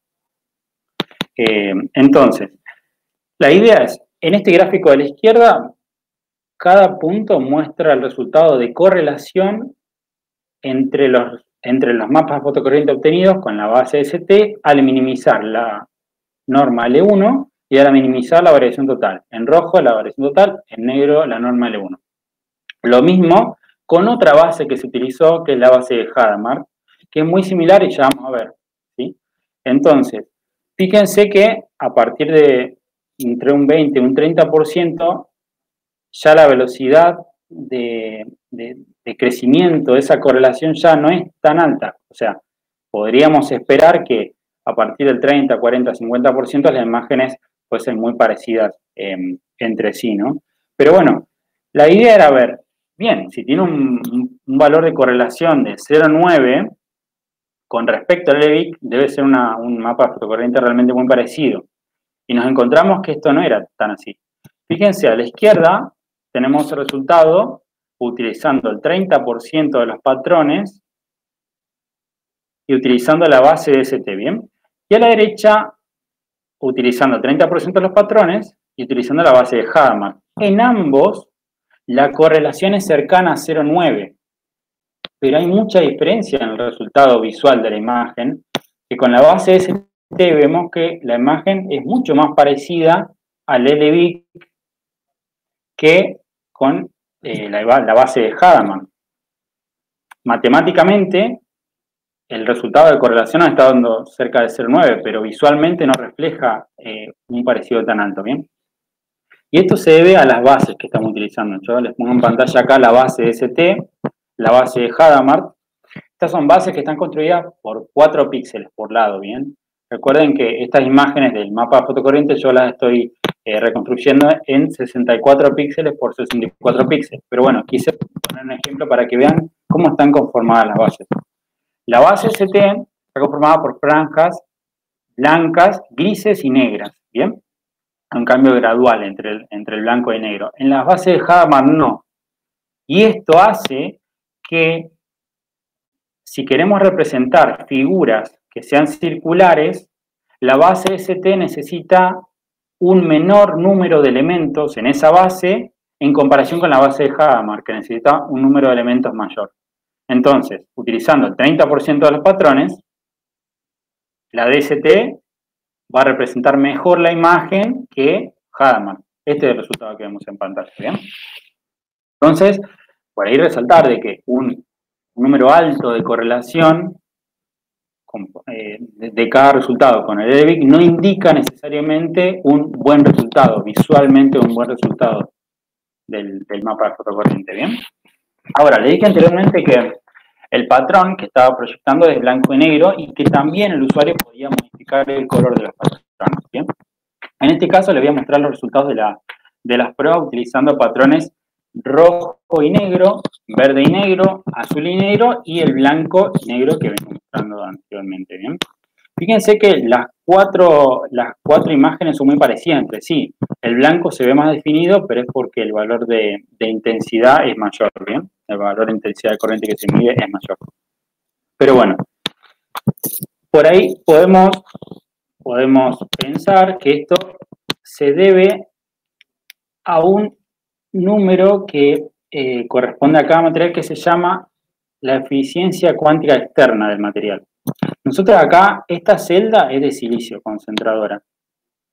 Entonces, la idea es, en este gráfico de la izquierda, cada punto muestra el resultado de correlación entre los mapas de fotocorriente obtenidos con la base ST al minimizar la norma L1 y al minimizar la variación total. En rojo la variación total, en negro la norma L1. Lo mismo con otra base que se utilizó, que es la base de Hadamard, que es muy similar y ya vamos a ver, ¿sí? Entonces, fíjense que a partir de entre un 20 y un 30%, ya la velocidad de crecimiento de esa correlación ya no es tan alta. O sea, podríamos esperar que a partir del 30, 40, 50% las imágenes fuesen muy parecidas entre sí, ¿no? Pero bueno, la idea era ver, bien, si tiene un valor de correlación de 0,9, con respecto al LBIC debe ser un mapa de fotocorriente realmente muy parecido. Y nos encontramos que esto no era tan así. Fíjense, a la izquierda tenemos el resultado utilizando el 30% de los patrones y utilizando la base de ST, ¿bien? Y a la derecha, utilizando el 30% de los patrones y utilizando la base de Hadamard. En ambos, la correlación es cercana a 0,9, pero hay mucha diferencia en el resultado visual de la imagen, que con la base de ST vemos que la imagen es mucho más parecida al LBIC que con la base de Hadamard. Matemáticamente, el resultado de correlación está dando cerca de 0,9, pero visualmente no refleja un parecido tan alto, ¿bien? Y esto se debe a las bases que estamos utilizando. Yo les pongo en pantalla acá la base de ST, la base de Hadamard. Estas son bases que están construidas por 4 píxeles por lado, ¿bien? Recuerden que estas imágenes del mapa de fotocorriente yo las estoy reconstruyendo en 64 píxeles por 64 píxeles. Pero bueno, quise poner un ejemplo para que vean cómo están conformadas las bases. La base ST está conformada por franjas blancas, grises y negras, ¿bien? Un cambio gradual entre el blanco y el negro. En las bases de Hadamard no. Y esto hace que si queremos representar figuras que sean circulares, la base ST necesita un menor número de elementos en esa base en comparación con la base de Hadamard, que necesita un número de elementos mayor. Entonces, utilizando el 30% de los patrones, la DST va a representar mejor la imagen que Hadamard. Este es el resultado que vemos en pantalla, ¿bien? Entonces, por ahí resaltar de que un número alto de correlación de cada resultado con el LBIC no indica necesariamente un buen resultado, visualmente un buen resultado del mapa de fotocorriente, ¿bien? Ahora, le dije anteriormente que el patrón que estaba proyectando es blanco y negro y que también el usuario podía modificar el color de los patrones, ¿bien? En este caso les voy a mostrar los resultados de las pruebas utilizando patrones rojo y negro, verde y negro, azul y negro y el blanco y negro que vengo mostrando anteriormente, ¿bien? Fíjense que las cuatro imágenes son muy parecidas entre sí. El blanco se ve más definido, pero es porque el valor de intensidad es mayor, ¿bien? El valor de intensidad de corriente que se mide es mayor. Pero bueno, por ahí podemos pensar que esto se debe a un número que corresponde a cada material que se llama la eficiencia cuántica externa del material. Nosotros acá, esta celda es de silicio concentradora.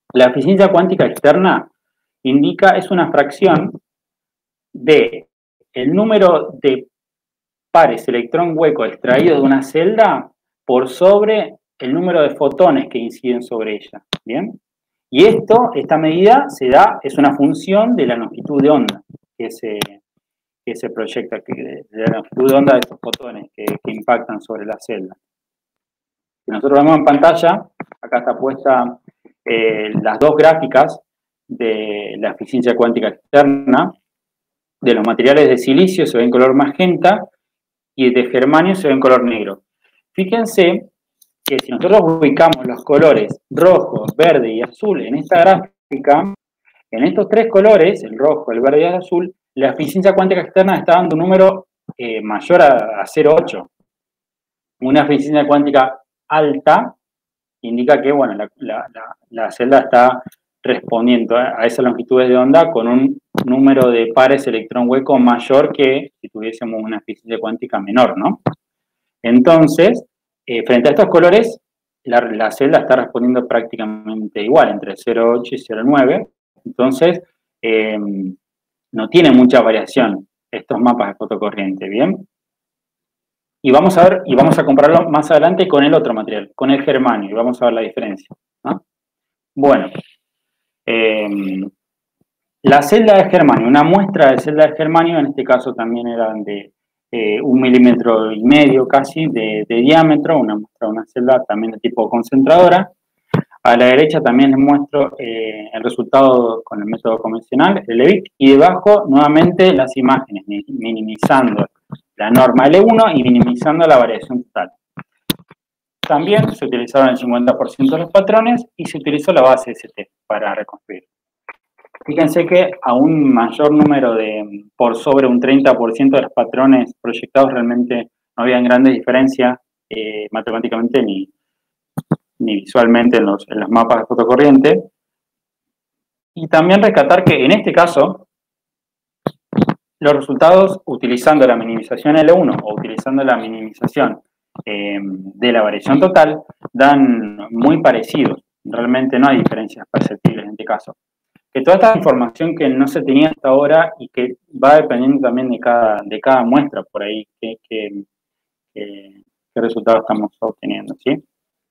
La eficiencia cuántica externa es una fracción de el número de pares electrón hueco extraídos de una celda por sobre el número de fotones que inciden sobre ella, ¿bien? Y esta medida es una función de la longitud de onda que se proyecta, de la longitud de onda de estos fotones que impactan sobre la celda. Nosotros vemos en pantalla, acá está puesta las dos gráficas de la eficiencia cuántica externa. De los materiales de silicio se ve en color magenta y de germanio se ve en color negro. Fíjense que si nosotros ubicamos los colores rojo, verde y azul en esta gráfica, en estos tres colores, el rojo, el verde y el azul, la eficiencia cuántica externa está dando un número mayor a 0,8. Una eficiencia cuántica alta indica que, bueno, la celda está respondiendo a esas longitudes de onda con un número de pares electrón hueco mayor que si tuviésemos una eficiencia cuántica menor, ¿no? Entonces, frente a estos colores, la celda está respondiendo prácticamente igual, entre 0,8 y 0,9. Entonces, no tiene mucha variación estos mapas de fotocorriente, ¿bien? Y vamos a compararlo más adelante con el otro material, con el germanio, y vamos a ver la diferencia, ¿no? Bueno, la celda de germanio, una muestra de celda de germanio, en este caso también eran de 1,5 milímetros casi de diámetro, una celda también de tipo concentradora. A la derecha también les muestro el resultado con el método convencional, el LEVIC, y debajo nuevamente las imágenes, minimizando la norma L1 y minimizando la variación total. También se utilizaron el 50% de los patrones y se utilizó la base ST para reconstruir. Fíjense que a un mayor número por sobre un 30% de los patrones proyectados realmente no habían grandes diferencias matemáticamente ni visualmente en los mapas de fotocorriente. Y también rescatar que en este caso los resultados utilizando la minimización L1 o utilizando la minimización de la variación total dan muy parecidos. Realmente no hay diferencias perceptibles en este caso. Que toda esta información que no se tenía hasta ahora y que va dependiendo también de cada muestra por ahí, qué resultados estamos obteniendo, ¿sí?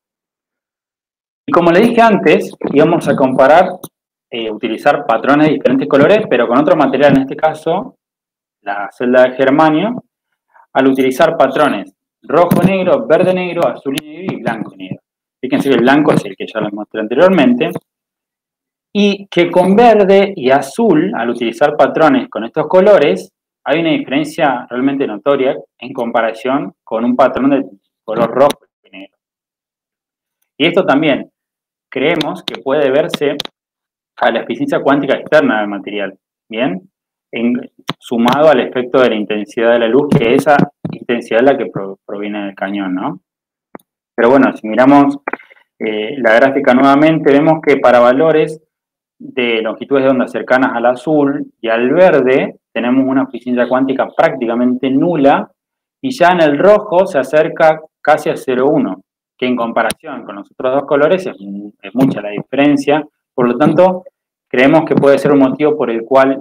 Y como le dije antes, íbamos a comparar, utilizar patrones de diferentes colores, pero con otro material, en este caso, la celda de germanio, al utilizar patrones rojo-negro, verde-negro, azul-negro y blanco-negro. Fíjense que el blanco es el que ya les mostré anteriormente, y que con verde y azul, al utilizar patrones con estos colores, hay una diferencia realmente notoria en comparación con un patrón de color rojo y negro. Y esto también creemos que puede deberse a la eficiencia cuántica externa del material, ¿bien? Sumado al efecto de la intensidad de la luz, que esa intensidad es la que proviene del cañón, ¿no? Pero bueno, si miramos la gráfica nuevamente, vemos que para valores de longitudes de onda cercanas al azul y al verde, tenemos una eficiencia cuántica prácticamente nula, y ya en el rojo se acerca casi a 0,1, que en comparación con los otros dos colores es mucha la diferencia. Por lo tanto, creemos que puede ser un motivo por el cual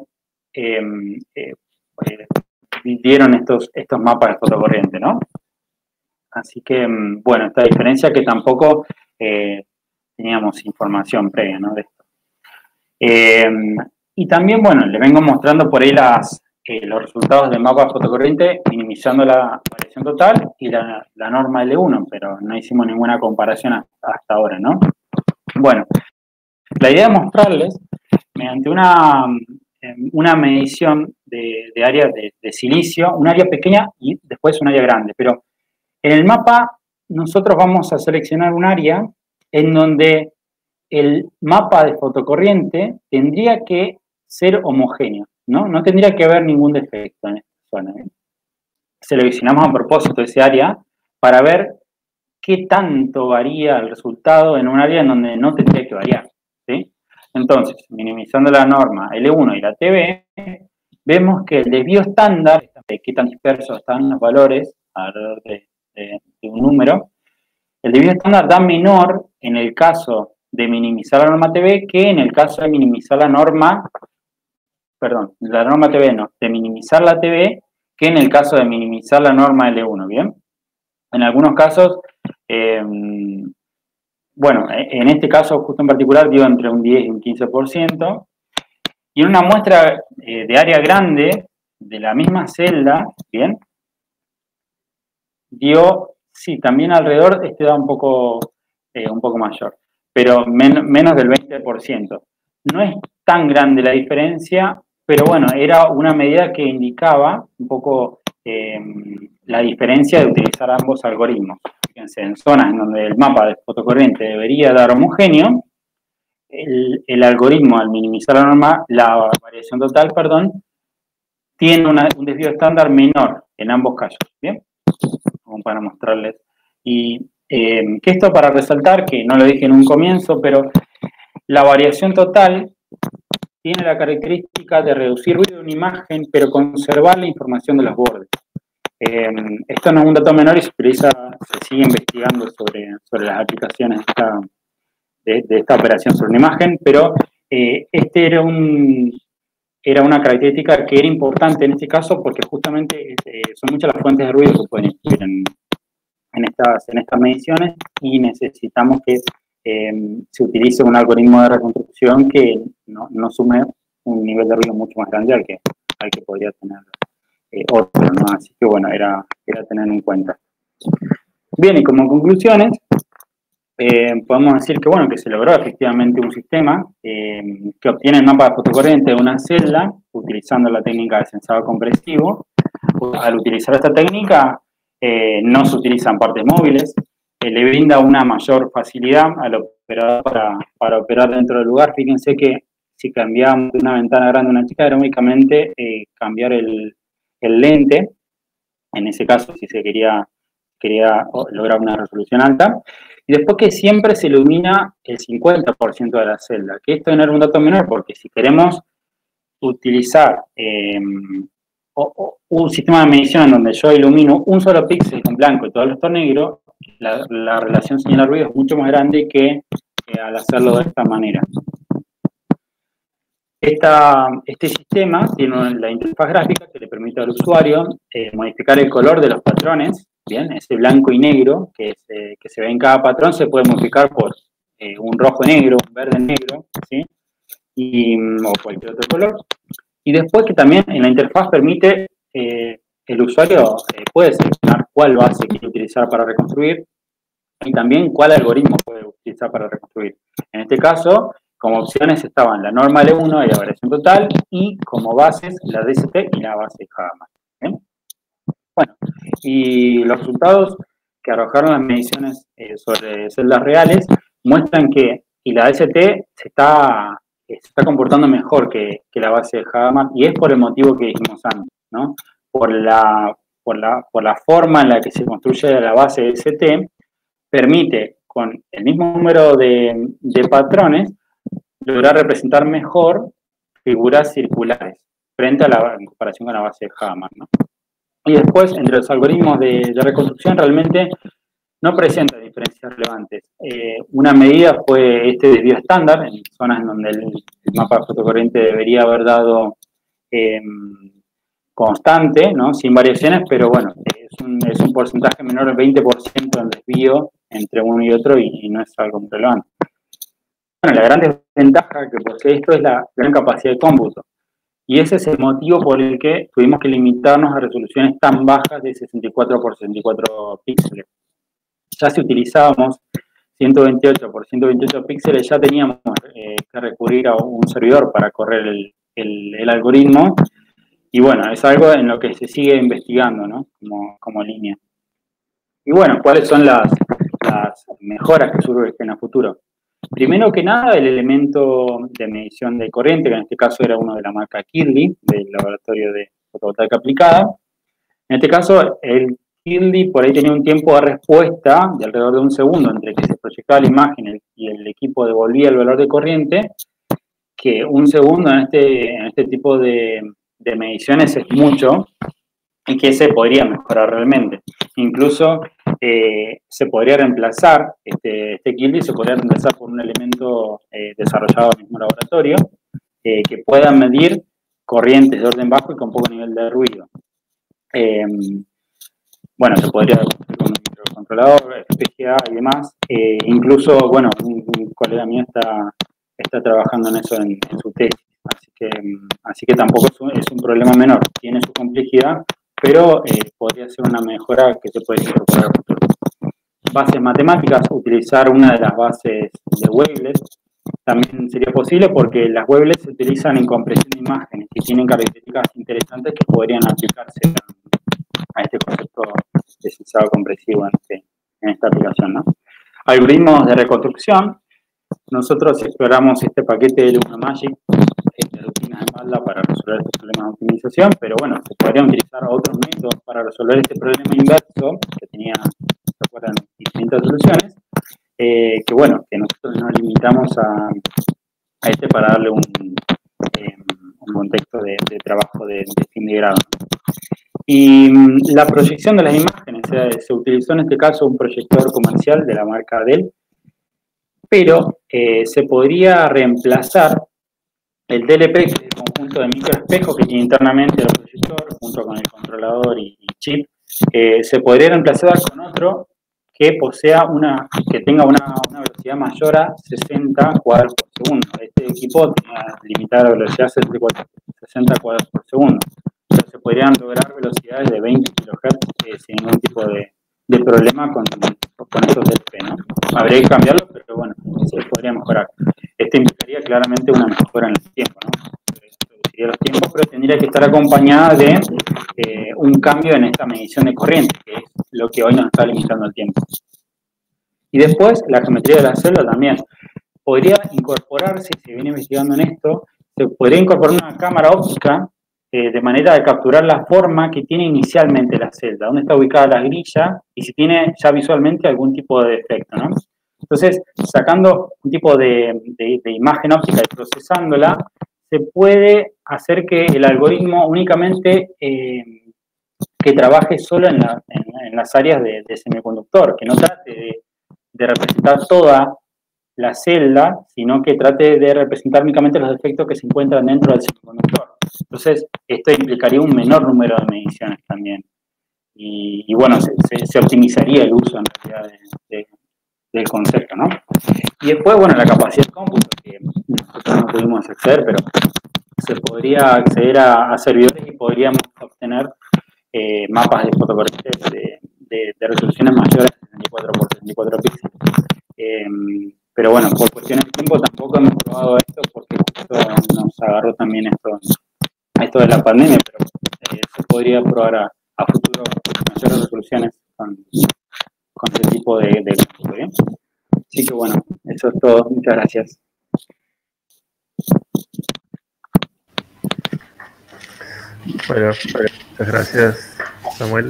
dieron estos mapas de fotocorriente, ¿no? Así que, bueno, esta diferencia que tampoco teníamos información previa, ¿no? De esto. Y también, bueno, les vengo mostrando por ahí los resultados del mapa de fotocorriente, minimizando la variación total y la norma L1, pero no hicimos ninguna comparación hasta ahora, ¿no? Bueno, la idea es mostrarles, mediante una medición de área de silicio, un área pequeña y después un área grande, pero en el mapa nosotros vamos a seleccionar un área en donde el mapa de fotocorriente tendría que ser homogéneo, ¿no? No tendría que haber ningún defecto en esta zona, ¿eh? Seleccionamos a propósito ese área para ver qué tanto varía el resultado en un área en donde no tendría que variar, ¿sí? Entonces, minimizando la norma L1 y la TV, vemos que el desvío estándar, de qué tan dispersos están los valores alrededor de un número, el desvío estándar da menor en el caso de minimizar la norma TV que en el caso de minimizar la norma, perdón, la norma TV no, de minimizar la TV que en el caso de minimizar la norma L1, ¿bien? En algunos casos, bueno, en este caso justo en particular dio entre un 10 y un 15%, y en una muestra de área grande de la misma celda, ¿bien? Dio, sí, también alrededor, da un poco mayor, pero menos del 20%. No es tan grande la diferencia, pero bueno, era una medida que indicaba un poco la diferencia de utilizar ambos algoritmos. Fíjense, en zonas en donde el mapa de fotocorriente debería dar homogéneo, el algoritmo al minimizar la variación total, perdón, tiene un desvío estándar menor en ambos casos, ¿bien? Como para mostrarles. Y que esto para resaltar, que no lo dije en un comienzo, pero la variación total tiene la característica de reducir ruido de una imagen, pero conservar la información de los bordes. Esto no es un dato menor y se sigue investigando sobre las aplicaciones de esta operación sobre una imagen, pero era una característica que era importante en este caso porque justamente son muchas las fuentes de ruido que pueden existir en estas mediciones y necesitamos que se utilice un algoritmo de reconstrucción que no sume un nivel de ruido mucho más grande al que podría tener otro, ¿no? Así que bueno, era tener en cuenta. Bien, y como conclusiones, podemos decir que bueno, que se logró efectivamente un sistema que obtiene el mapa de fotocorriente de una celda utilizando la técnica de sensado compresivo. Al utilizar esta técnica no se utilizan partes móviles, le brinda una mayor facilidad al operador para operar dentro del lugar. Fíjense que si cambiamos de una ventana grande a una chica era únicamente cambiar el lente, en ese caso si se quería lograr una resolución alta, y después que siempre se ilumina el 50% de la celda, que esto no es un dato menor porque si queremos utilizar un sistema de medición en donde yo ilumino un solo píxel en blanco y todo el resto negro, la relación señal-ruido es mucho más grande que al hacerlo de esta manera. Este sistema tiene la interfaz gráfica que le permite al usuario modificar el color de los patrones, bien, ese blanco y negro que se ve en cada patrón se puede modificar por un rojo negro, un verde negro, ¿sí? O cualquier otro color. Y después que también en la interfaz permite, el usuario puede seleccionar cuál base quiere utilizar para reconstruir y también cuál algoritmo puede utilizar para reconstruir. En este caso, como opciones estaban la norma L1 y la variación total, y como bases la DST y la base Hadamard. ¿Bien? Bueno, y los resultados que arrojaron las mediciones sobre celdas reales muestran que la DST se está comportando mejor que la base de Hadamard, y es por el motivo que dijimos antes, ¿no? Por la forma en la que se construye la base DST, permite con el mismo número de patrones lograr representar mejor figuras circulares frente a en comparación con la base de Hadamard, ¿no? Y después, entre los algoritmos de reconstrucción, realmente no presenta diferencias relevantes. Una medida fue este desvío estándar, en zonas en donde el mapa de fotocorriente debería haber dado constante, ¿no? Sin variaciones, pero bueno, es un porcentaje menor del 20% del desvío entre uno y otro y no es algo muy relevante. Bueno, la gran desventaja que posee esto es la gran capacidad de cómputo. Y ese es el motivo por el que tuvimos que limitarnos a resoluciones tan bajas de 64 por 64 píxeles. Ya si utilizábamos 128 por 128 píxeles, ya teníamos que recurrir a un servidor para correr el algoritmo. Y bueno, es algo en lo que se sigue investigando, ¿no? Como línea. Y bueno, ¿cuáles son las mejoras que surgen a futuro? Primero que nada, el elemento de medición de corriente, que en este caso era uno de la marca Kirley, del laboratorio de fotovoltaica aplicada. En este caso, el Kirley por ahí tenía un tiempo de respuesta de alrededor de un segundo entre que se proyectaba la imagen y el equipo devolvía el valor de corriente, que un segundo en este tipo de mediciones es mucho y que se podría mejorar realmente. Incluso se podría reemplazar, este Kilby se podría reemplazar por un elemento desarrollado en el mismo laboratorio que pueda medir corrientes de orden bajo y con poco nivel de ruido. Bueno, se podría hacer con un microcontrolador, FPGA y demás. Incluso, bueno, un colega mío está trabajando en eso en su tesis. Así que tampoco es un problema menor. Tiene su complejidad, pero podría ser una mejora que se puede incorporar al futuro. Bases matemáticas, utilizar una de las bases de wavelet también sería posible porque las wavelets se utilizan en compresión de imágenes y tienen características interesantes que podrían aplicarse a este concepto de sensado compresivo en esta aplicación, ¿no? Algoritmos de reconstrucción. Nosotros exploramos este paquete de LumaMagic de rutinas de MATLAB para resolver estos problemas de optimización, pero bueno, se podrían utilizar otros métodos para resolver este problema inverso que tenía, ¿se acuerdan?, distintas soluciones, que bueno, que nosotros nos limitamos a este para darle un contexto de trabajo de fin de grado. Y la proyección de las imágenes, se utilizó en este caso un proyector comercial de la marca Dell, pero se podría reemplazar el DLP, que es el conjunto de microespejos que tiene internamente el proyector, junto con el controlador y chip, se podría reemplazar con otro que que tenga una velocidad mayor a 60 cuadros por segundo. Este equipo tenía limitada la velocidad a 60 cuadros por segundo. Pero se podrían lograr velocidades de 20 kHz sin ningún tipo de problema con estos DLP, ¿no? Habría que cambiarlo, pero bueno, se podría mejorar. Esto implicaría claramente una mejora en el tiempo, ¿no? Reduciría los tiempos, pero tendría que estar acompañada de un cambio en esta medición de corriente, que es lo que hoy nos está limitando el tiempo. Y después, la geometría de la celda también. Podría incorporarse, si se viene investigando en esto, se podría incorporar una cámara óptica de manera de capturar la forma que tiene inicialmente la celda, dónde está ubicada la grilla y si tiene ya visualmente algún tipo de defecto, ¿no? Entonces, sacando un tipo de imagen óptica y procesándola, se puede hacer que el algoritmo únicamente que trabaje solo en las áreas de semiconductor, que no trate de representar toda la celda, sino que trate de representar únicamente los defectos que se encuentran dentro del semiconductor. Entonces, esto implicaría un menor número de mediciones también. Y bueno, se optimizaría el uso en realidad del concepto, ¿no? Y después, bueno, la capacidad de cómputo, que nosotros no pudimos acceder, pero se podría acceder a servidores y podríamos obtener mapas de fotocorrientes de resoluciones mayores a 64 por 64 píxeles. Pero bueno, por cuestiones de tiempo tampoco hemos probado esto porque justo nos agarró también esto de la pandemia, pero se podría probar a futuro mayores resoluciones con este tipo de cómputo, ¿bien? Así que bueno, eso es todo. Muchas gracias. Bueno, muchas gracias, Samuel.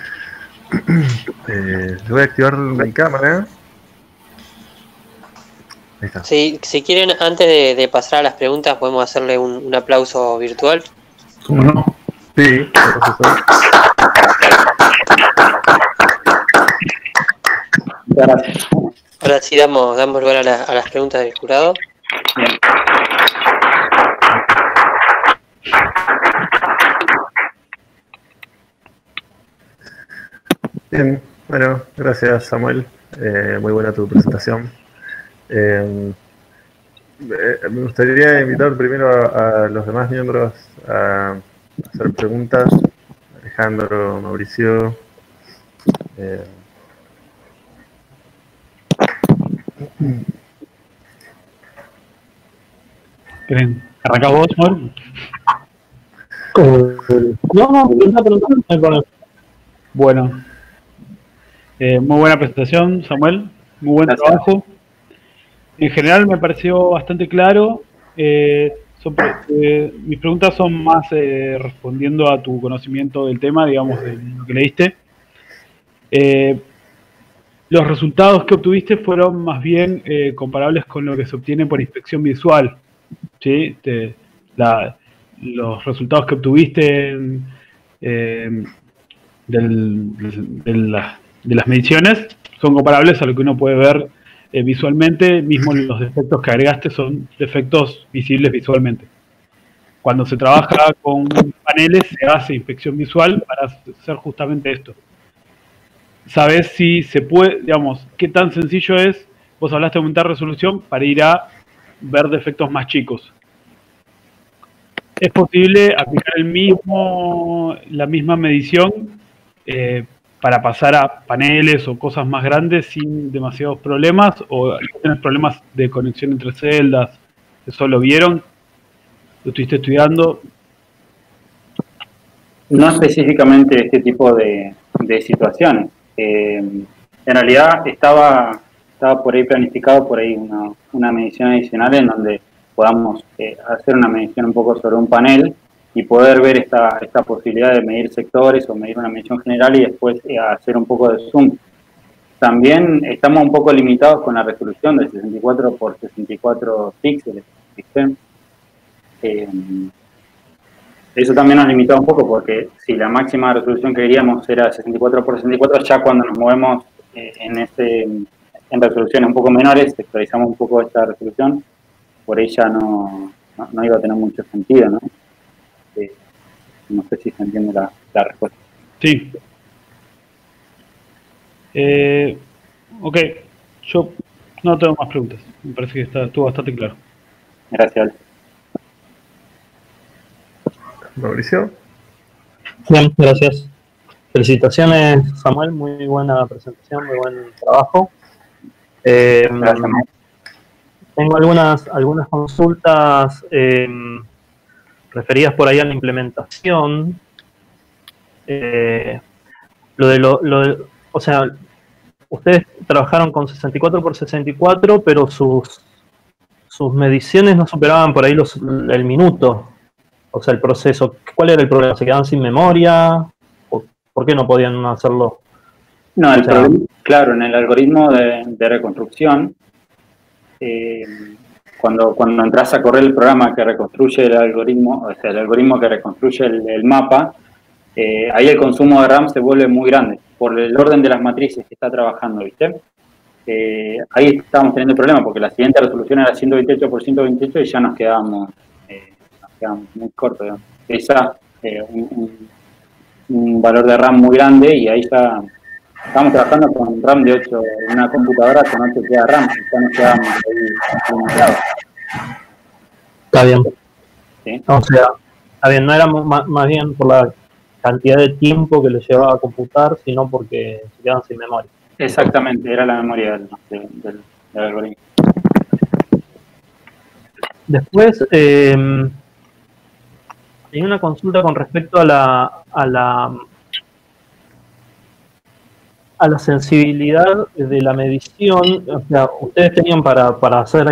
Voy a activar mi cámara. Ahí está. Sí, si quieren, antes de pasar a las preguntas, podemos hacerle un aplauso virtual. ¿Cómo no? Sí, Gracias. Ahora sí damos lugar a las preguntas del jurado. Bien. Bien, bueno, gracias, Samuel. Muy buena tu presentación. Me gustaría invitar primero a los demás miembros a hacer preguntas. Alejandro, Mauricio. ¿Quieren? ¿Arrancás vos, Samuel? No, preguntá. Bueno. Muy buena presentación, Samuel. Muy buen Gracias. trabajo. En general me pareció bastante claro. Mis preguntas son más respondiendo a tu conocimiento del tema, digamos, de lo que leíste. Los resultados que obtuviste fueron más bien comparables con lo que se obtiene por inspección visual, ¿sí? Los resultados que obtuviste de de las mediciones son comparables a lo que uno puede ver visualmente. Mismo los defectos que agregaste son defectos visibles visualmente. Cuando se trabaja con paneles se hace inspección visual para hacer justamente esto. Sabes si se puede, digamos, qué tan sencillo es. Vos hablaste de aumentar resolución para ir a ver defectos más chicos. ¿Es posible aplicar la misma medición para pasar a paneles o cosas más grandes sin demasiados problemas? ¿O tienes problemas de conexión entre celdas? ¿Eso lo vieron? ¿Lo estuviste estudiando? No específicamente este tipo de situaciones. En realidad estaba por ahí planificado una medición adicional en donde podamos hacer una medición un poco sobre un panel y poder ver esta posibilidad de medir sectores o medir una medición general y después hacer un poco de zoom. También estamos un poco limitados con la resolución de 64 por 64 píxeles, ¿viste? Eso también nos limitó un poco porque si la máxima resolución que queríamos era 64 por 64, ya cuando nos movemos en resoluciones un poco menores, sectorizamos un poco esta resolución, por ella no iba a tener mucho sentido, ¿no? No sé si se entiende la respuesta. Sí. Ok, yo no tengo más preguntas. Me parece que estuvo bastante claro. Gracias, Ale. Mauricio. Bien, gracias. Felicitaciones, Samuel, muy buena presentación, muy buen trabajo. Gracias, Samuel. Tengo algunas consultas referidas por ahí a la implementación. O sea, ustedes trabajaron con 64 por 64, pero sus mediciones no superaban por ahí el minuto. O sea, el proceso. ¿Cuál era el problema? ¿Se quedaban sin memoria? ¿Por qué no podían hacerlo? No, claro, en el algoritmo de reconstrucción, cuando entras a correr el programa que reconstruye el algoritmo, o sea, el algoritmo que reconstruye el mapa, ahí el consumo de RAM se vuelve muy grande, por el orden de las matrices que está trabajando, ¿viste? Ahí estábamos teniendo problemas, porque la siguiente resolución era 128 por 128 y ya nos quedábamos muy cortos, digamos. Quizá un valor de RAM muy grande y ahí ya estamos trabajando con RAM de 8, una computadora con 8 GB de RAM, ya nos quedábamos ahí limitados. Está bien. ¿Sí? O sea, está bien, no era más bien por la cantidad de tiempo que le llevaba a computar, sino porque se quedaban sin memoria. Exactamente, era la memoria del algoritmo. Después, hay una consulta con respecto a la sensibilidad de la medición. O sea, ustedes tenían para hacer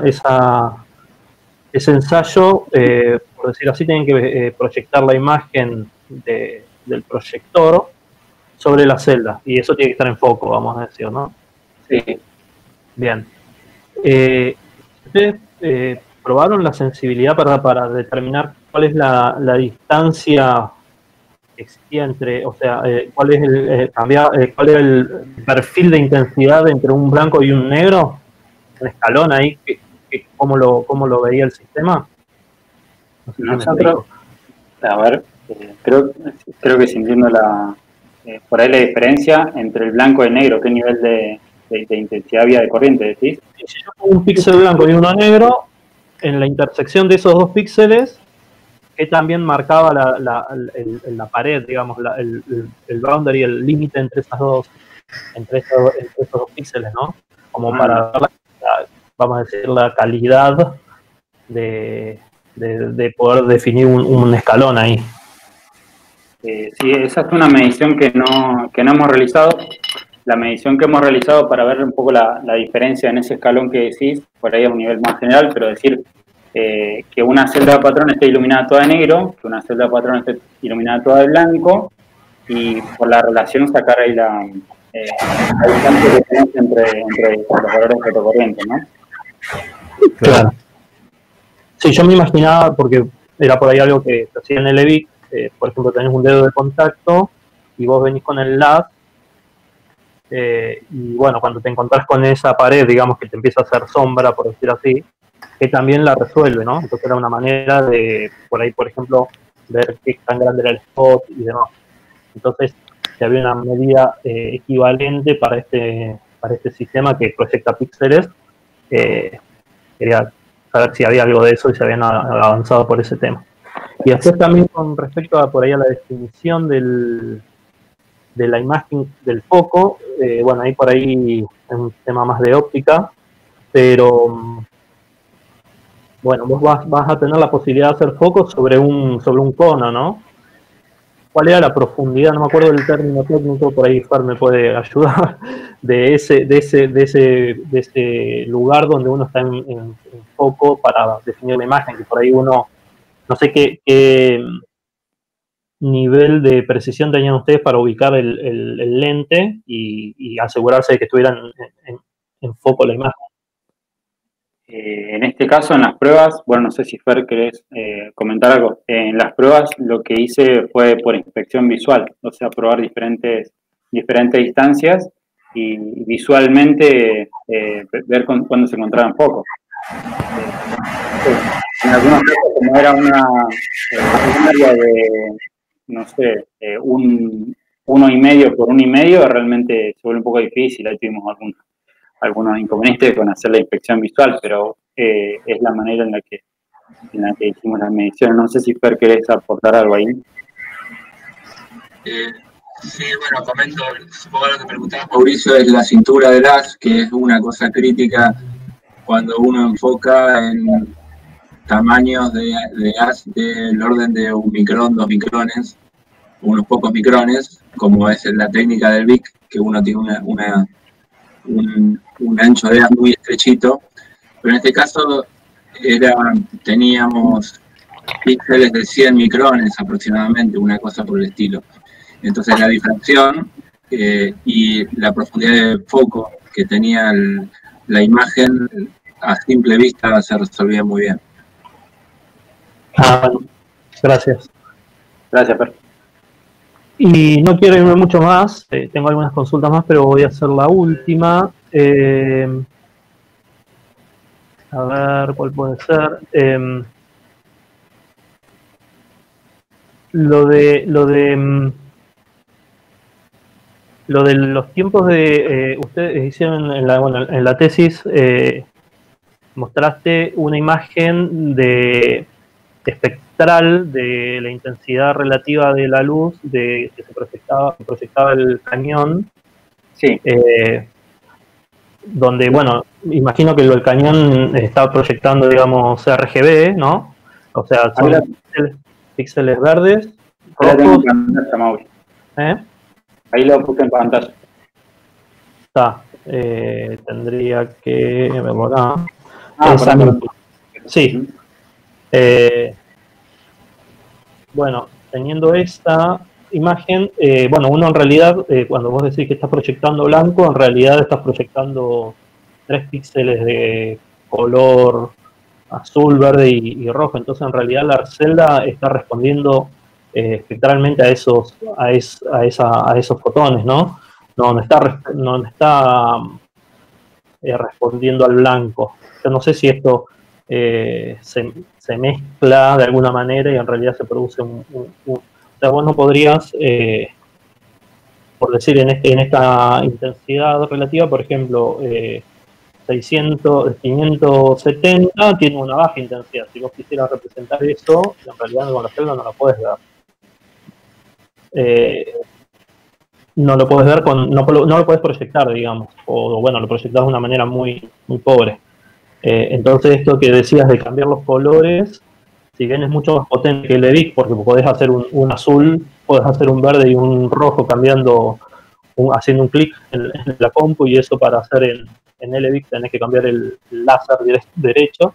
ese ensayo, por decir así, tienen que proyectar la imagen del proyector sobre la celda, y eso tiene que estar en foco, vamos a decir, ¿no? Sí. Bien. ¿Ustedes probaron la sensibilidad para determinar cuál es la distancia que existía entre, o sea, cuál es el perfil de intensidad entre un blanco y un negro? Un escalón ahí, ¿cómo lo veía el sistema? No sé si Nosotros, a ver, creo que sintiendo por ahí la diferencia entre el blanco y el negro, ¿qué nivel de intensidad había de corriente, decís? Si yo pongo un píxel blanco y uno negro, en la intersección de esos dos píxeles, que también marcaba la pared, digamos, el boundary, el límite entre esos dos píxeles, ¿no? Como para dar vamos a decir, la calidad de poder definir un escalón ahí. Sí, esa es una medición que no hemos realizado. La medición que hemos realizado para ver un poco la diferencia en ese escalón que decís, por ahí a un nivel más general, pero decir que una celda de patrón esté iluminada toda de negro, que una celda de patrón esté iluminada toda de blanco, y por la relación sacar ahí la distancia que tenemos entre los valores fotocorrientes, ¿no? Claro. Sí, yo me imaginaba, porque era por ahí algo que se hacía en el EVIC, por ejemplo, tenés un dedo de contacto y vos venís con el LAD y bueno, cuando te encontrás con esa pared, digamos que te empieza a hacer sombra, por decir así, que también la resuelve, ¿no? Entonces era una manera de, por ahí, por ejemplo, ver qué tan grande era el spot y demás. Entonces, si había una medida equivalente para este sistema que proyecta píxeles, quería saber si había algo de eso y si habían avanzado por ese tema. Y después también con respecto a por ahí a la definición de la imagen del foco, bueno, ahí por ahí es un tema más de óptica, pero bueno, vos vas a tener la posibilidad de hacer focos sobre un cono, ¿no? ¿Cuál era la profundidad? No me acuerdo del término técnico, por ahí Fer me puede ayudar, de ese lugar donde uno está en foco para definir la imagen, que por ahí uno, no sé qué nivel de precisión tenían ustedes para ubicar el lente y asegurarse de que estuvieran en foco la imagen. En este caso, en las pruebas, bueno, no sé si Fer querés comentar algo. En las pruebas lo que hice fue por inspección visual, o sea, probar diferentes distancias y visualmente ver cuándo se encontraban focos. En algunos casos, como era un área de, no sé, 1,5 por 1,5, realmente se vuelve un poco difícil. Ahí tuvimos algunos inconvenientes con hacer la inspección visual, pero es la manera en la que hicimos las mediciones. No sé si Fer querés aportar algo ahí. Sí, bueno, comento, supongo lo que preguntaba Mauricio es la cintura de haz, que es una cosa crítica cuando uno enfoca en tamaños de haz del orden de 1 micrón, 2 micrones, unos pocos micrones, como es la técnica del BIC, que uno tiene un ancho de haz muy estrechito, pero en este caso teníamos píxeles de 100 micrones aproximadamente, una cosa por el estilo. Entonces la difracción y la profundidad de foco que tenía la imagen a simple vista se resolvía muy bien. Bueno, gracias. Gracias, Fer. Y no quiero irme mucho más, tengo algunas consultas más, pero voy a hacer la última. A ver, ¿cuál puede ser? Lo de los tiempos de... ustedes hicieron en la tesis, mostraste una imagen espectral de la intensidad relativa de la luz que se proyectaba el cañón. Sí. Donde, bueno, imagino que el cañón está proyectando, digamos, RGB, ¿no? O sea, son píxeles verdes, rojos. Ahí lo puse en pantalla. Está. Tendría que... acá. Sí. Bueno, teniendo esta imagen, bueno, uno en realidad, cuando vos decís que estás proyectando blanco, en realidad estás proyectando 3 píxeles de color azul, verde y rojo. Entonces, en realidad, la celda está respondiendo espectralmente a esos fotones, ¿no? No está respondiendo al blanco. Yo no sé si esto se mezcla de alguna manera y en realidad se produce o sea, vos no podrías, por decir, en esta intensidad relativa, por ejemplo, 570 tiene una baja intensidad. Si vos quisieras representar eso, en realidad con la celda no la podés ver. No lo podés ver, no lo podés proyectar, digamos, o bueno, lo proyectás de una manera muy, muy pobre. Entonces, esto que decías de cambiar los colores, si bien es mucho más potente que el EVIC, porque podés hacer un azul, podés hacer un verde y un rojo haciendo un clic en la compu, y eso para hacer en el EVIC tenés que cambiar el láser derecho.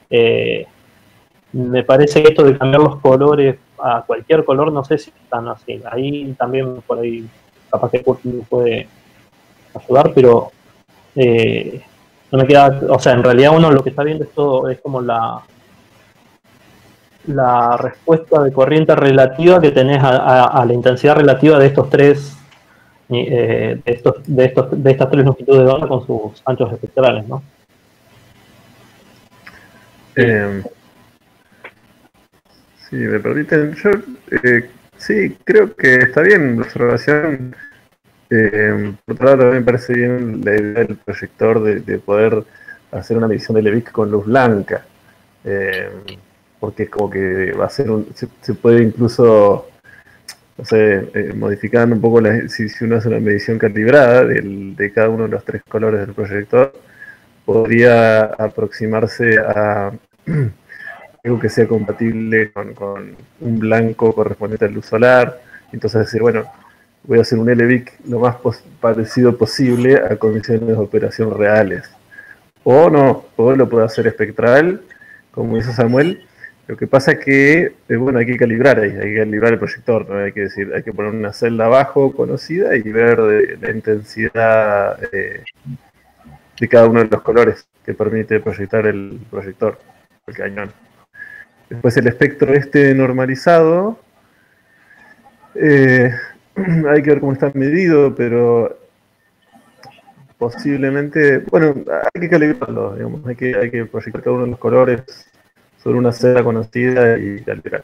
Me parece que esto de cambiar los colores a cualquier color, no sé si están así. Ahí también por ahí capaz que me puede ayudar, pero no me queda, o sea, en realidad uno lo que está viendo es como la respuesta de corriente relativa que tenés a la intensidad relativa de estos tres de estas tres longitudes de onda con sus anchos espectrales, ¿no? Sí, me permiten. Yo sí, creo que está bien la observación. Por otro lado, también me parece bien la idea del proyector de poder hacer una medición de Levick con luz blanca. Porque es como que va a ser se puede incluso, no sé, modificando un poco si uno hace una medición calibrada de cada uno de los tres colores del proyector, podría aproximarse a algo que sea compatible con un blanco correspondiente a luz solar. Entonces decir, bueno, voy a hacer un LVIC lo más parecido posible a condiciones de operación reales. O no, o lo puedo hacer espectral, como hizo Samuel. Lo que pasa es que, bueno, hay que calibrar ahí, hay que calibrar el proyector, ¿no? Hay que poner una celda abajo conocida y ver la intensidad de cada uno de los colores que permite proyectar el proyector, el cañón. Después el espectro normalizado, hay que ver cómo está medido, pero posiblemente, bueno, hay que calibrarlo, digamos, hay que proyectar cada uno de los colores sobre una celda conocida y calibrar.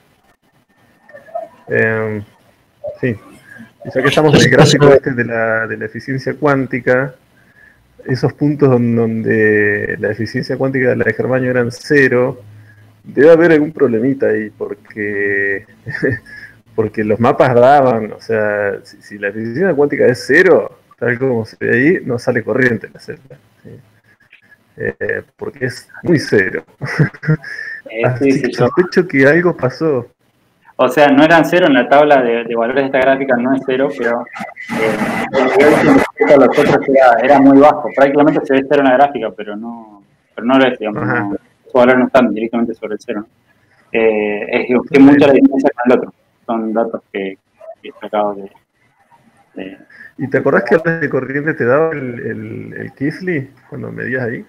Sí, ya que estamos en el gráfico de la eficiencia cuántica, esos puntos donde la eficiencia cuántica de la de Germánio eran 0, debe haber algún problemita ahí, porque los mapas daban, o sea, si la eficiencia cuántica es 0, tal como se ve ahí, no sale corriente la celda, ¿sí? Porque es muy 0. Así que sospecho que algo pasó. O sea, no eran 0 en la tabla de valores de esta gráfica, no es 0, pero el nivel que respecto a los otros era muy bajo. Prácticamente se ve 0 en la gráfica, pero no lo es, digamos. No, los valores no están directamente sobre el 0, ¿no? Es mucha la diferencia con el otro. Son datos que he sacado de... ¿Y te acordás que de corriente te daba el Kifli cuando medías ahí?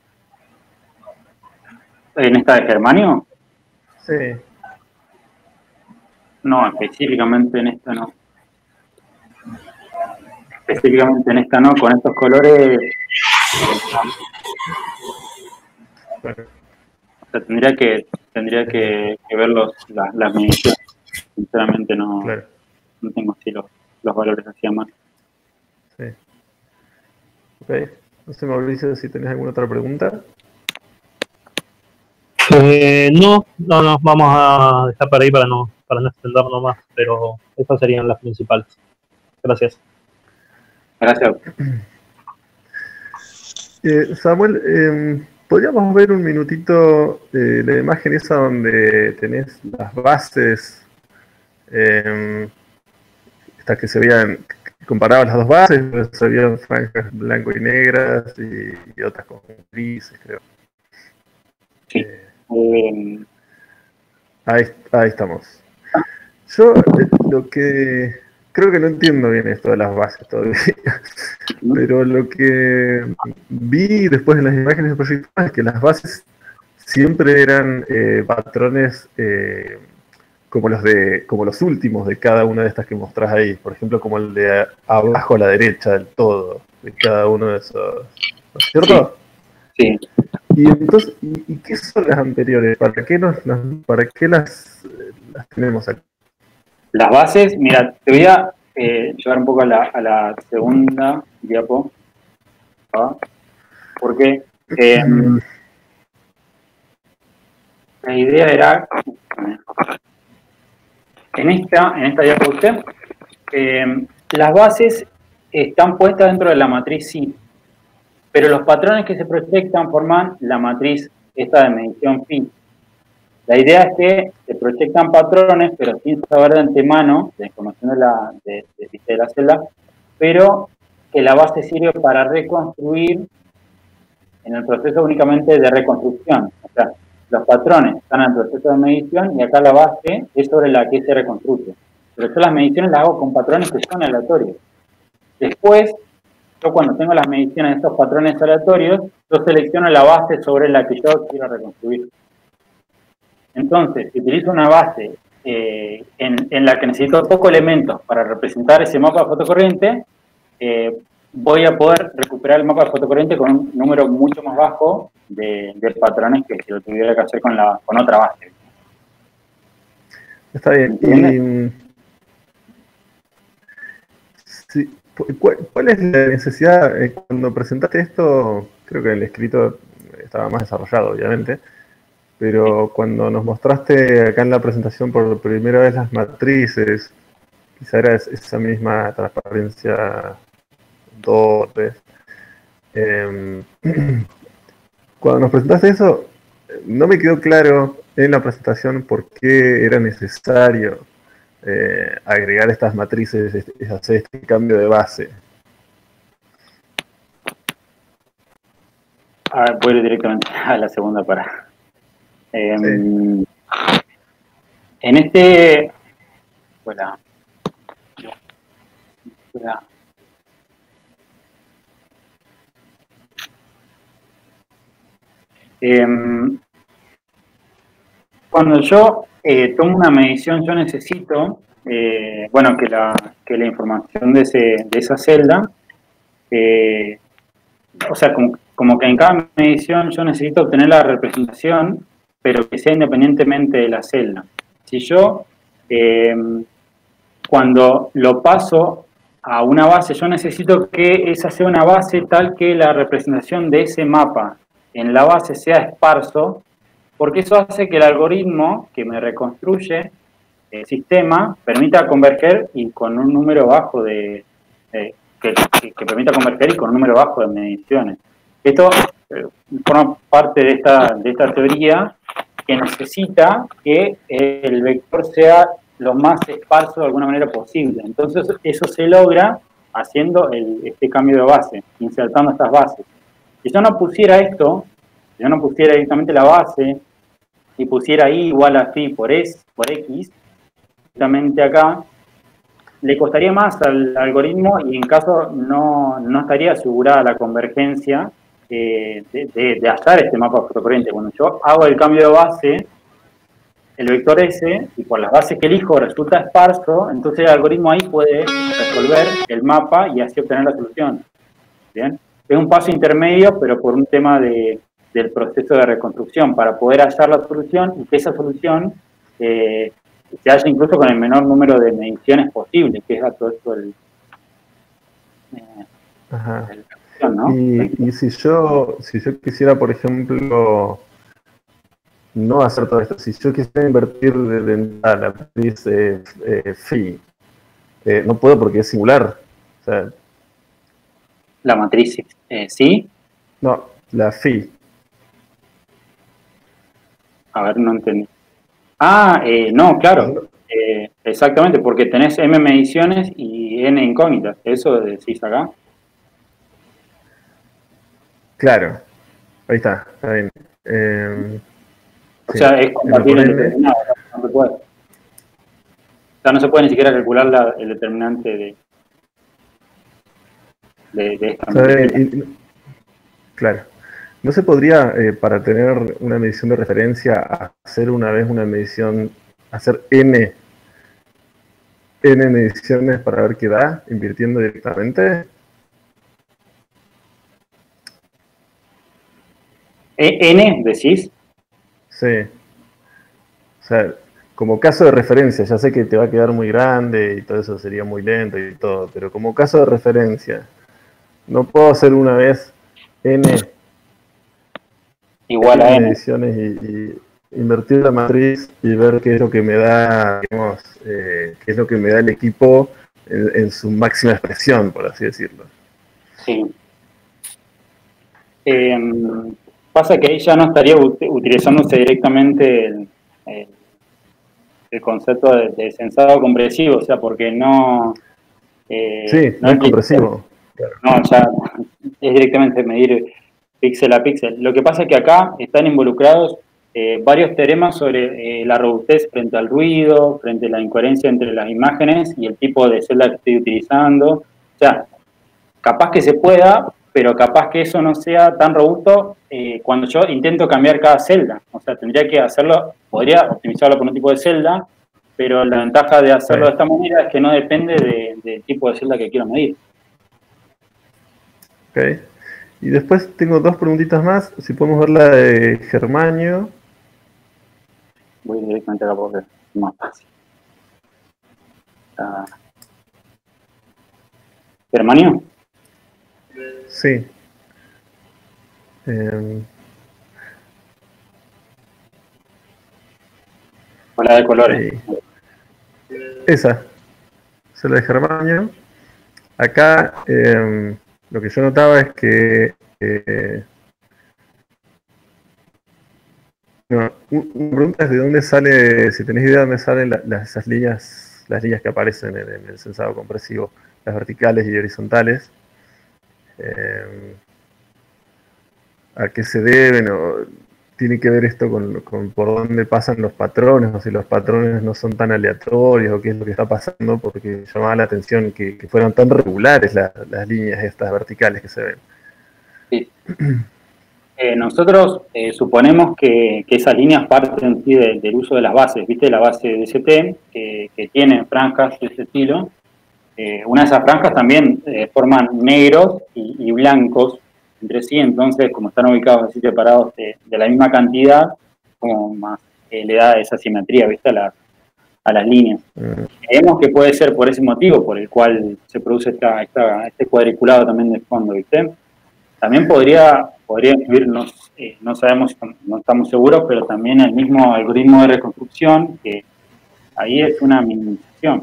¿En esta de Germánio? Sí. No, específicamente en esta no. Específicamente en esta no, con estos colores. Bueno. O sea, tendría que ver las mediciones. Sinceramente no, claro. No tengo así los valores así a mano. Sí. Ok. No sé, Mauricio, si tenés alguna otra pregunta. No, vamos a dejar para ahí para no extendernos más, pero estas serían las principales. Gracias. Gracias. Samuel, ¿podríamos ver un minutito la imagen esa donde tenés las bases, estas que se veían, comparabas las dos bases, se veían franjas blanco y negras y otras con grises, creo? Sí. Ahí estamos. Yo lo que creo que no entiendo bien esto de las bases todavía, pero lo que vi después en las imágenes de proyecto es que las bases siempre eran patrones como los últimos de cada una de estas que mostrás ahí, por ejemplo como el de abajo a la derecha del todo de cada uno de esos, ¿no es cierto? Sí. Y entonces, ¿y qué son las anteriores? ¿Para qué las tenemos aquí? Las bases, mira, te voy a llevar un poco a la segunda diapo, ¿ah? Porque la idea era, en esta diapo usted, las bases están puestas dentro de la matriz phi, pero los patrones que se proyectan forman la matriz esta de medición phi. La idea es que se proyectan patrones, pero sin saber de antemano, de información de la celda, pero que la base sirve para reconstruir en el proceso únicamente de reconstrucción. O sea, los patrones están en el proceso de medición y acá la base es sobre la que se reconstruye. Pero yo las mediciones las hago con patrones que son aleatorios. Después, yo cuando tengo las mediciones de estos patrones aleatorios, yo selecciono la base sobre la que yo quiero reconstruir. Entonces, si utilizo una base en la que necesito pocos elementos para representar ese mapa de fotocorriente, voy a poder recuperar el mapa de fotocorriente con un número mucho más bajo de patrones que si lo tuviera que hacer con otra base. Está bien. Sí, ¿cuál es la necesidad? Cuando presentaste esto, creo que el escrito estaba más desarrollado, obviamente, pero cuando nos mostraste acá en la presentación por primera vez las matrices, quizá era esa misma transparencia 2, 3. Cuando nos presentaste eso, no me quedó claro en la presentación por qué era necesario agregar estas matrices, hacer este cambio de base. A ver, voy directamente a la segunda para. En este. Hola. Cuando yo tomo una medición, yo necesito, bueno, que la información de esa celda, o sea, como que en cada medición yo necesito obtener la representación, pero que sea independientemente de la celda. Si yo, cuando lo paso a una base, yo necesito que esa sea una base tal que la representación de ese mapa en la base sea esparso, porque eso hace que el algoritmo que me reconstruye el sistema permita converger y con un número bajo que permita converger y con un número bajo de mediciones. Esto forma parte de esta teoría que necesita que el vector sea lo más esparso de alguna manera posible. Entonces eso se logra haciendo este cambio de base, insertando estas bases. Si yo no pusiera esto, si yo no pusiera directamente la base y pusiera i igual a phi por x, justamente acá, le costaría más al algoritmo y en caso no estaría asegurada la convergencia de hallar este mapa fotocorriente. Cuando yo hago el cambio de base, el vector S, y por las bases que elijo resulta esparso, entonces el algoritmo ahí puede resolver el mapa y así obtener la solución. ¿Bien? Es un paso intermedio, pero por un tema del proceso de reconstrucción, para poder hallar la solución y que esa solución se halla incluso con el menor número de mediciones posible, que es a todo esto ¿no? Y si yo quisiera, por ejemplo, no hacer todo esto, si yo quisiera invertir de la matriz phi, no puedo porque es singular. O sea, la matriz, ¿sí? No, la phi. A ver, no entendí. No, claro. Exactamente, porque tenés m mediciones y n incógnitas. ¿Eso decís acá? Claro. Ahí está bien. O sea, es compatible el determinado, no se puede. O sea, no se puede ni siquiera calcular el determinante de esta matriz. Claro. ¿No se podría, para tener una medición de referencia, hacer una vez una medición, hacer n mediciones para ver qué da, invirtiendo directamente? ¿N, decís? Sí. O sea, como caso de referencia, ya sé que te va a quedar muy grande y todo eso sería muy lento y todo, pero como caso de referencia, ¿no puedo hacer una vez n igual a n mediciones y invertir la matriz y ver qué es lo que me da, digamos, qué es lo que me da el equipo en su máxima expresión, por así decirlo? Sí. Pasa que ahí ya no estaría utilizándose directamente el concepto de sensado compresivo, o sea, porque no... sí, no es compresivo. No, ya es directamente medir píxel a píxel. Lo que pasa es que acá están involucrados varios teoremas sobre la robustez frente al ruido, frente a la incoherencia entre las imágenes y el tipo de celda que estoy utilizando. O sea, capaz que se pueda, pero capaz que eso no sea tan robusto cuando yo intento cambiar cada celda. O sea, tendría que hacerlo, podría optimizarlo por un tipo de celda, pero la ventaja de hacerlo de esta manera es que no depende del tipo de celda que quiero medir. Ok. Y después tengo dos preguntitas más. Si podemos ver la de Germanio. Voy directamente acá porque es más fácil. ¿Germanio? Sí. O la de colores. Ahí. Esa es la de Germanio. Acá lo que yo notaba es que no, una pregunta es de dónde sale, si tenés idea de dónde salen esas líneas, las líneas que aparecen en el sensado compresivo, las verticales y horizontales. ¿A qué se deben? ¿O tiene que ver esto con por dónde pasan los patrones? O si los patrones no son tan aleatorios, o qué es lo que está pasando, porque llamaba la atención que fueran tan regulares las líneas estas verticales que se ven. Sí. Nosotros suponemos que esas líneas parten sí, del uso de las bases, ¿viste? La base de DST, que tiene franjas de ese estilo. Una de esas franjas también forman negros y blancos entre sí, entonces como están ubicados así separados de la misma cantidad, como más le da esa simetría, ¿viste? A las líneas. Creemos que puede ser por ese motivo por el cual se produce este cuadriculado también de fondo, ¿viste? También podría influir, no sabemos, no estamos seguros, pero también el mismo algoritmo de reconstrucción, que ahí es una minimización.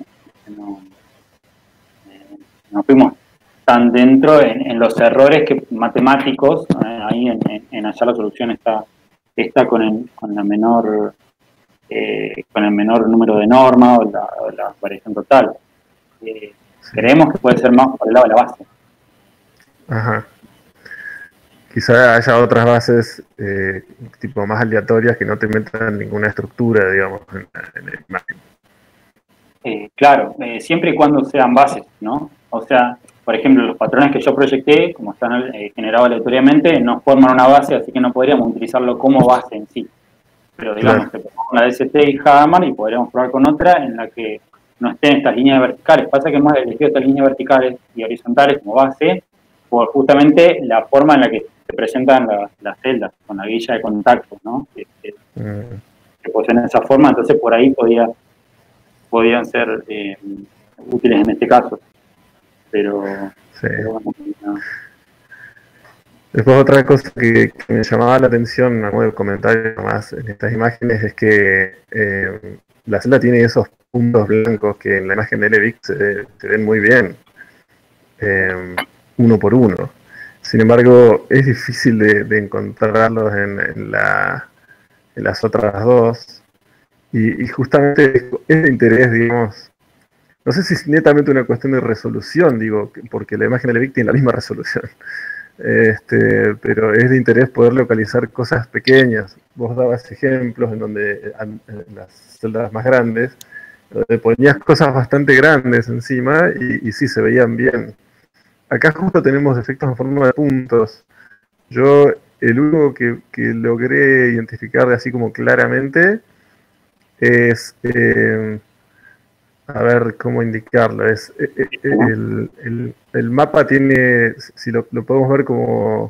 No fuimos tan dentro en los errores matemáticos, ahí en hallar la solución está con la menor con el menor número de normas o la variación total. Sí. Creemos que puede ser más por el lado de la base. Ajá. Quizá haya otras bases tipo más aleatorias que no te metan ninguna estructura, digamos, en la imagen. Claro, siempre y cuando sean bases, ¿no? O sea, por ejemplo, los patrones que yo proyecté, como están generados aleatoriamente, no forman una base, así que no podríamos utilizarlo como base en sí. Pero digamos, claro, ponemos una DST y Hadamard y podríamos probar con otra en la que no estén estas líneas verticales. Pasa que hemos elegido estas líneas verticales y horizontales como base por justamente la forma en la que se presentan las celdas, con la guilla de contacto, ¿no? Que poseen esa forma, entonces por ahí podían ser útiles en este caso. Pero bueno, no. Después otra cosa que me llamaba la atención, a modo de comentario más en estas imágenes, es que la celda tiene esos puntos blancos que en la imagen de Levick se ven muy bien, uno por uno. Sin embargo, es difícil de encontrarlos en las otras dos. Y justamente es de interés, digamos, no sé si es netamente una cuestión de resolución, digo, porque la imagen de Levick tiene la misma resolución. Pero es de interés poder localizar cosas pequeñas. Vos dabas ejemplos en donde en las celdas más grandes, donde ponías cosas bastante grandes encima y sí se veían bien. Acá justo tenemos efectos en forma de puntos. Yo el único que logré identificar así como claramente es a ver cómo indicarlo. Es el mapa tiene, si lo podemos ver como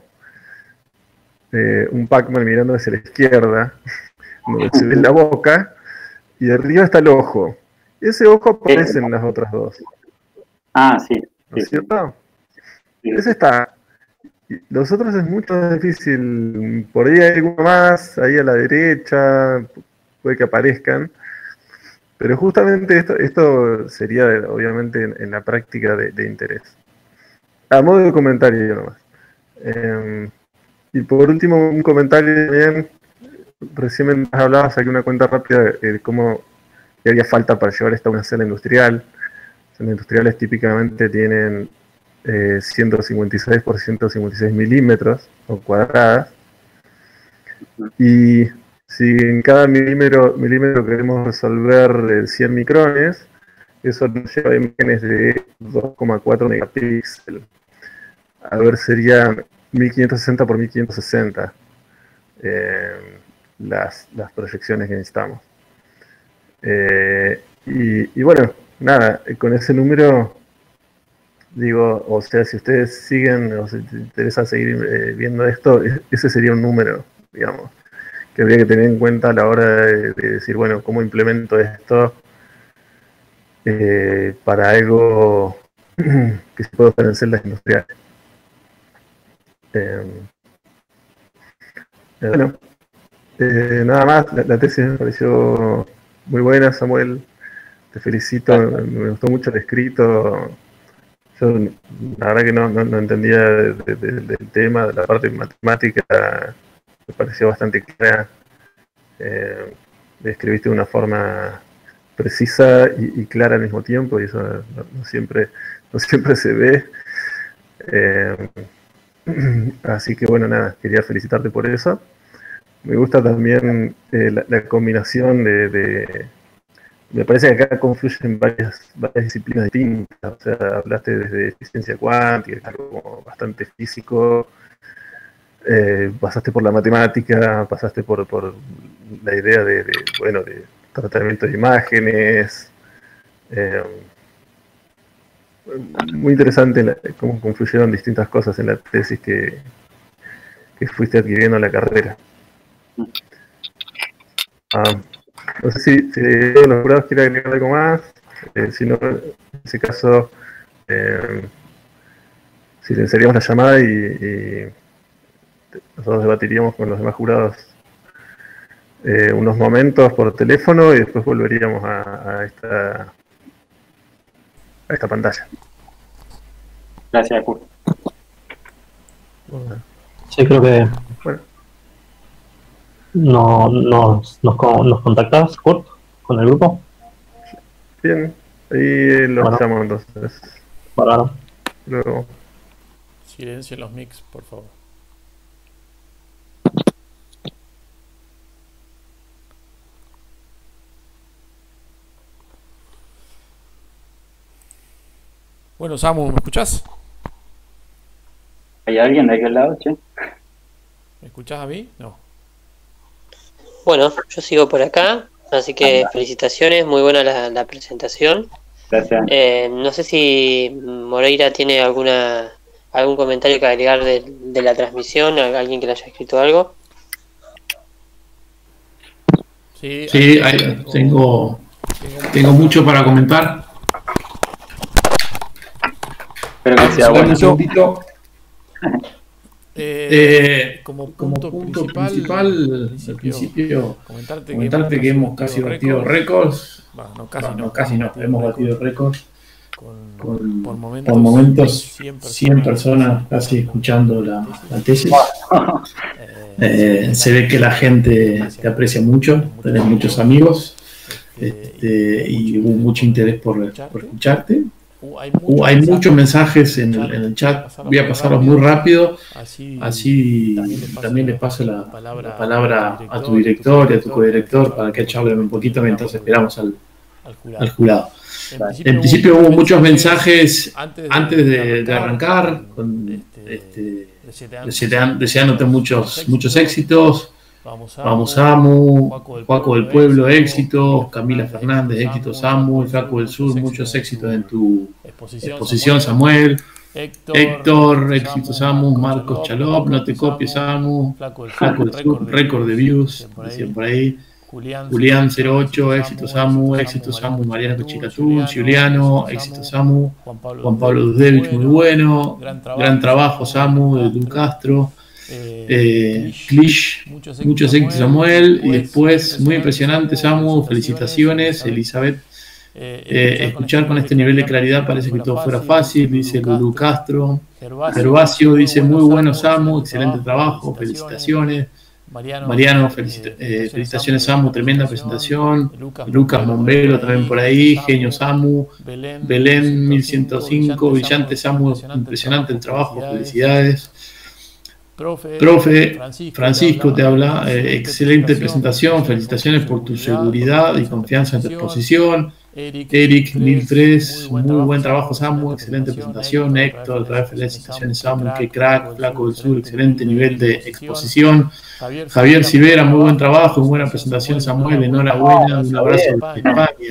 un Pac-Man mirando hacia la izquierda, donde se ve la boca, y arriba está el ojo. Ese ojo aparece en las otras dos. Ah, sí. ¿No es cierto? Sí. Ese está. Los otros es mucho más difícil. Por ahí hay alguno más, ahí a la derecha, puede que aparezcan. Pero justamente esto sería, obviamente, en la práctica de interés. A modo de comentario nomás. Y por último, un comentario también. Recién me hablabas, saqué una cuenta rápida de cómo haría falta para llevar esto a una celda industrial. Celdas industriales típicamente tienen 156 por 156 milímetros o cuadradas. Y si en cada milímetro queremos resolver 100 micrones, eso nos lleva a imágenes de 2,4 megapíxeles. A ver, serían 1560 por 1560 las proyecciones que necesitamos. Y bueno, nada, con ese número Digo, o sea, si ustedes siguen o si te interesa seguir viendo esto, ese sería un número, digamos, que habría que tener en cuenta a la hora de decir, bueno, ¿cómo implemento esto para algo que se pueda usar en celdas industriales? Bueno, nada más, la tesis me pareció muy buena, Samuel, te felicito, me gustó mucho el escrito. Yo la verdad que no entendía del tema, de la parte matemática, me pareció bastante clara. Escribiste de una forma precisa y clara al mismo tiempo, y eso no siempre se ve. Así que bueno, nada, quería felicitarte por eso. Me gusta también la combinación me parece que acá confluyen varias disciplinas distintas. O sea, hablaste desde eficiencia cuántica, algo como bastante físico, pasaste por la matemática, pasaste por la idea de tratamiento de imágenes. Muy interesante cómo confluyeron distintas cosas en la tesis que fuiste adquiriendo en la carrera. No sé si los jurados quieren agregar algo más. Si no, en ese caso, silenciaríamos la llamada y nosotros debatiríamos con los demás jurados unos momentos por teléfono y después volveríamos a esta pantalla. Gracias, Kurt. Sí, creo que Bueno. nos contactás, Kurt, con el grupo. Bien, ahí los Bueno. llamo entonces. Bárbaro. Luego. Silencio en los mix, por favor. Bueno, Samu, ¿me escuchás? ¿Hay alguien de aquel lado, che? ¿Me escuchás a mí? No. Bueno, yo sigo por acá, así que felicitaciones, muy buena la presentación. Gracias. No sé si Moreira tiene algún comentario que agregar de la transmisión, alguien que le haya escrito algo. Sí, tengo mucho para comentar. Espero que sea Solo bueno. un segundito. Como Como punto principal, al principio, comentarte que hemos casi batido récords. Bueno, casi no, hemos batido récords. Por momentos 100 personas casi escuchando la tesis. Se ve que la gente te aprecia mucho, tenés muchos amigos, y hubo mucho interés por escucharte. Hay muchos mensajes en el chat, voy a pasarlos muy rápido, así también les paso la palabra a tu director y a tu codirector para que charlen un poquito mientras esperamos al jurado. En principio hubo muchos mensajes antes de arrancar, deseándote muchos éxitos. Vamos Samu, Juaco del Pueblo, éxitos, Camila Fernández, éxitos Samu, el Flaco del Sur, muchos éxitos en tu exposición Samuel, Héctor, éxitos Samu, Marcos Chalop, no te copies Samu, Flaco del Sur, récord de views, decían por ahí, Julián 08, éxitos Samu, Mariana Cochicatún, Giuliano, éxitos Samu, Juan Pablo Dudevich, muy bueno, gran trabajo Samu, de Du Castro, Klish, muchos éxitos Samuel, y después muy impresionante Samu, felicitaciones Elizabeth, escuchar con este nivel de claridad parece que todo fuera fácil, dice Lulu Castro. Gervasio dice muy bueno Samu, excelente trabajo, felicitaciones. Mariano, felicitaciones Samu, tremenda presentación. Lucas Mombelo también por ahí, genio Samu. Belén 1105, brillante Samu, impresionante el trabajo, felicidades. Profe, Francisco te habla, excelente presentación, felicitaciones por tu seguridad y confianza en tu exposición. Eric 1003, muy buen trabajo Samu, excelente presentación. Héctor, felicitaciones Samu, qué crack, Flaco del Sur, excelente nivel de exposición. Javier Civera, muy buen trabajo, muy buena presentación Samuel, enhorabuena, un abrazo desde España.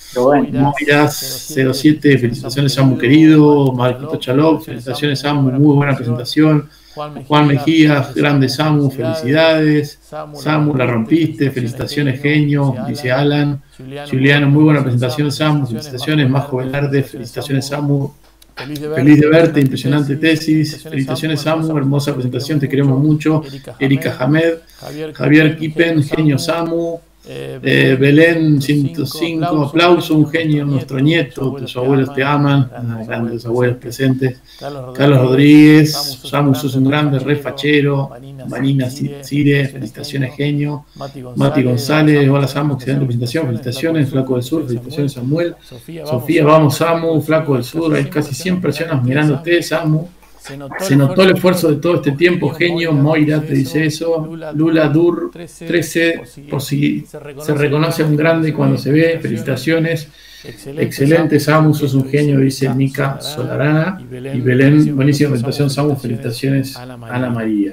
Moiras 07, felicitaciones Samu querido. Marquito Chalop, felicitaciones Samu, muy buena presentación. Juan Mejías, grande Samu, felicidades. Samu, la rompiste, felicitaciones genio, dice Alan. Juliano, muy buena presentación Samu, felicitaciones. Majo Velarde, felicitaciones Samu. Feliz de verte, impresionante tesis. Felicitaciones Samu, hermosa presentación, te queremos mucho. Erika Hamed, Javier Kipen, genio Samu. Belén 105, aplauso, un genio, nuestro nieto, tus abuelos te aman, grandes abuelos presentes. Carlos Rodríguez, Samu, sos un grande, re fachero. Marina Cire, felicitaciones genio. Mati González, hola Samu, excelente presentación, felicitaciones. Flaco del Sur, felicitaciones Samuel. Sofía, vamos Samu, Flaco del Sur, hay casi 100 personas mirándote Samu. Se notó el esfuerzo de todo este tiempo, genio. Moira te dice eso. Lula Dur 13, por si se reconoce a un grande cuando se ve, felicitaciones. Excelente Samu, sos un genio, dice Mica Solarana. Y Belén, buenísima presentación Samu, felicitaciones Ana María.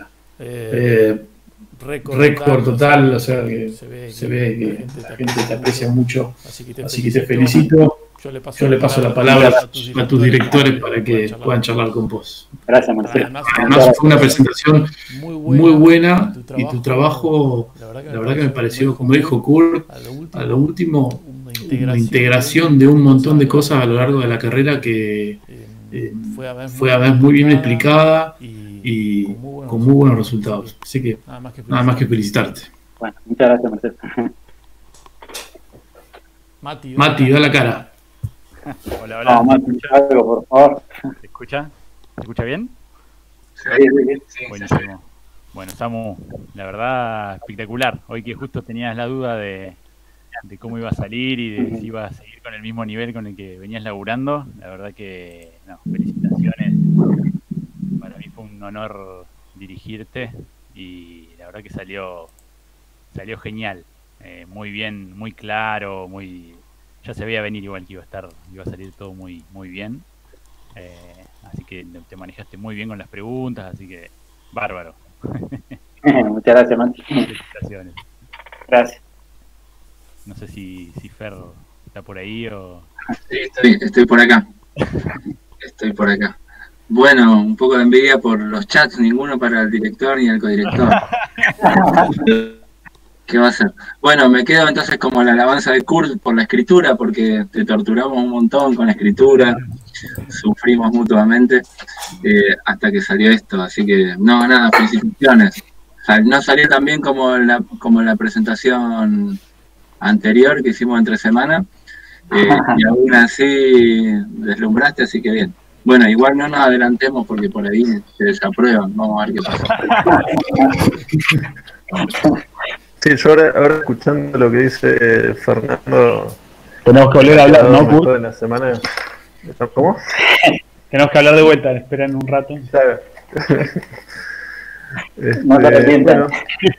Récord total, o sea que se ve que la gente te aprecia mucho, así que te felicito. Yo le paso la palabra a tus directores para que puedan charlar con vos. Gracias, Marcelo. Además fue una presentación muy buena y tu trabajo, la verdad que me pareció, como dijo Kurt, a lo último, una integración de un montón de cosas a lo largo de la carrera que fue a ver muy bien explicada y con muy buenos resultados. Así que nada más que felicitarte. Bueno, muchas gracias, Marcelo. Mati, da la cara. Hola, hola. No, Mati, algo, por favor. ¿Se escucha? ¿Se escucha bien? Sí, sí. Buenísimo. Bueno, Samu, la verdad, espectacular. Hoy que justo tenías la duda de cómo iba a salir y de si iba a seguir con el mismo nivel con el que venías laburando, la verdad que, no, felicitaciones. Para mí fue un honor dirigirte y la verdad que salió genial. Muy bien, muy claro, ya se veía venir igual que iba a salir todo muy bien. Así que te manejaste muy bien con las preguntas, así que bárbaro. Muchas gracias, Mati. Felicitaciones. Gracias. No sé si Fer está por ahí o... Sí, estoy por acá. Estoy por acá. Bueno, un poco de envidia por los chats, ninguno para el director ni el codirector. ¿Qué va a hacer? Bueno, me quedo entonces como la alabanza de Kurt por la escritura, porque te torturamos un montón con la escritura, sufrimos mutuamente hasta que salió esto, así que no, nada, felicitaciones. No salió tan bien como la presentación anterior que hicimos entre semana, y aún así deslumbraste, así que bien. Bueno, igual no nos adelantemos porque por ahí se desaprueban, vamos a ver qué pasa. Sí, yo ahora escuchando lo que dice Fernando. Tenemos que volver a hablar, ¿no, Kurt? En la semana. ¿Cómo? Tenemos que hablar de vuelta, esperen un rato. Claro. No te arrepientas.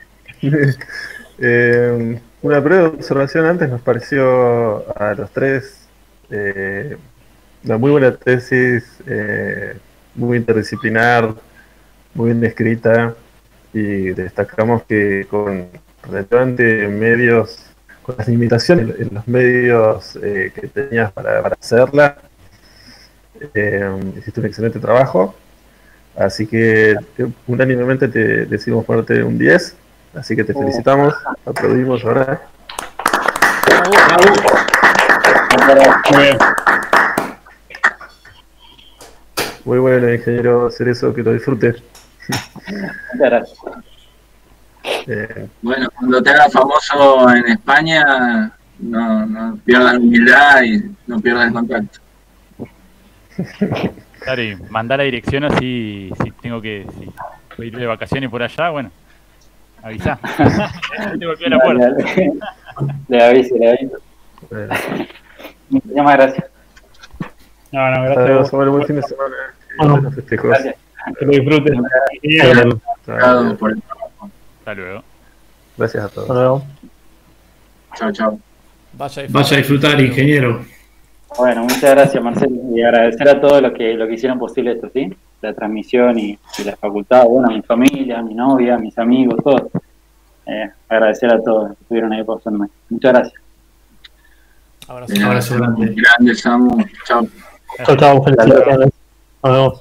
Bueno, una breve observación antes, nos pareció a los tres una muy buena tesis, muy interdisciplinar, muy bien escrita, y destacamos que con relevante medios, con las limitaciones en los medios que tenías para hacerla, hiciste un excelente trabajo, así que unánimemente te decidimos ponerte un 10, así que te felicitamos, aplaudimos ahora. Muy bien. Muy bueno, ingeniero Cerezo, que lo disfrute. Muchas gracias. Bueno, cuando te hagas famoso en España, no pierdas la humildad y no pierdas el contacto. Claro, y mandar la dirección así, si tengo que ir de vacaciones por allá, bueno, avisá. Te golpeé a la puerta. Le aviso. Muchas gracias. No, gracias. Buen fin de semana. Bueno, gracias. Que lo disfruten. Hasta luego. Gracias a todos. Hasta luego. Chao. Vaya a disfrutar, ingeniero. Bueno, muchas gracias, Marcelo, y agradecer a todos los que hicieron posible esto, ¿sí? La transmisión y la facultad, bueno, a mi familia, a mi novia, a mis amigos, todos. Agradecer a todos que estuvieron ahí pasándome. Muchas gracias. Un abrazo grande. Grande, Samu. Chao. Chao, felicitaciones. Nos vemos.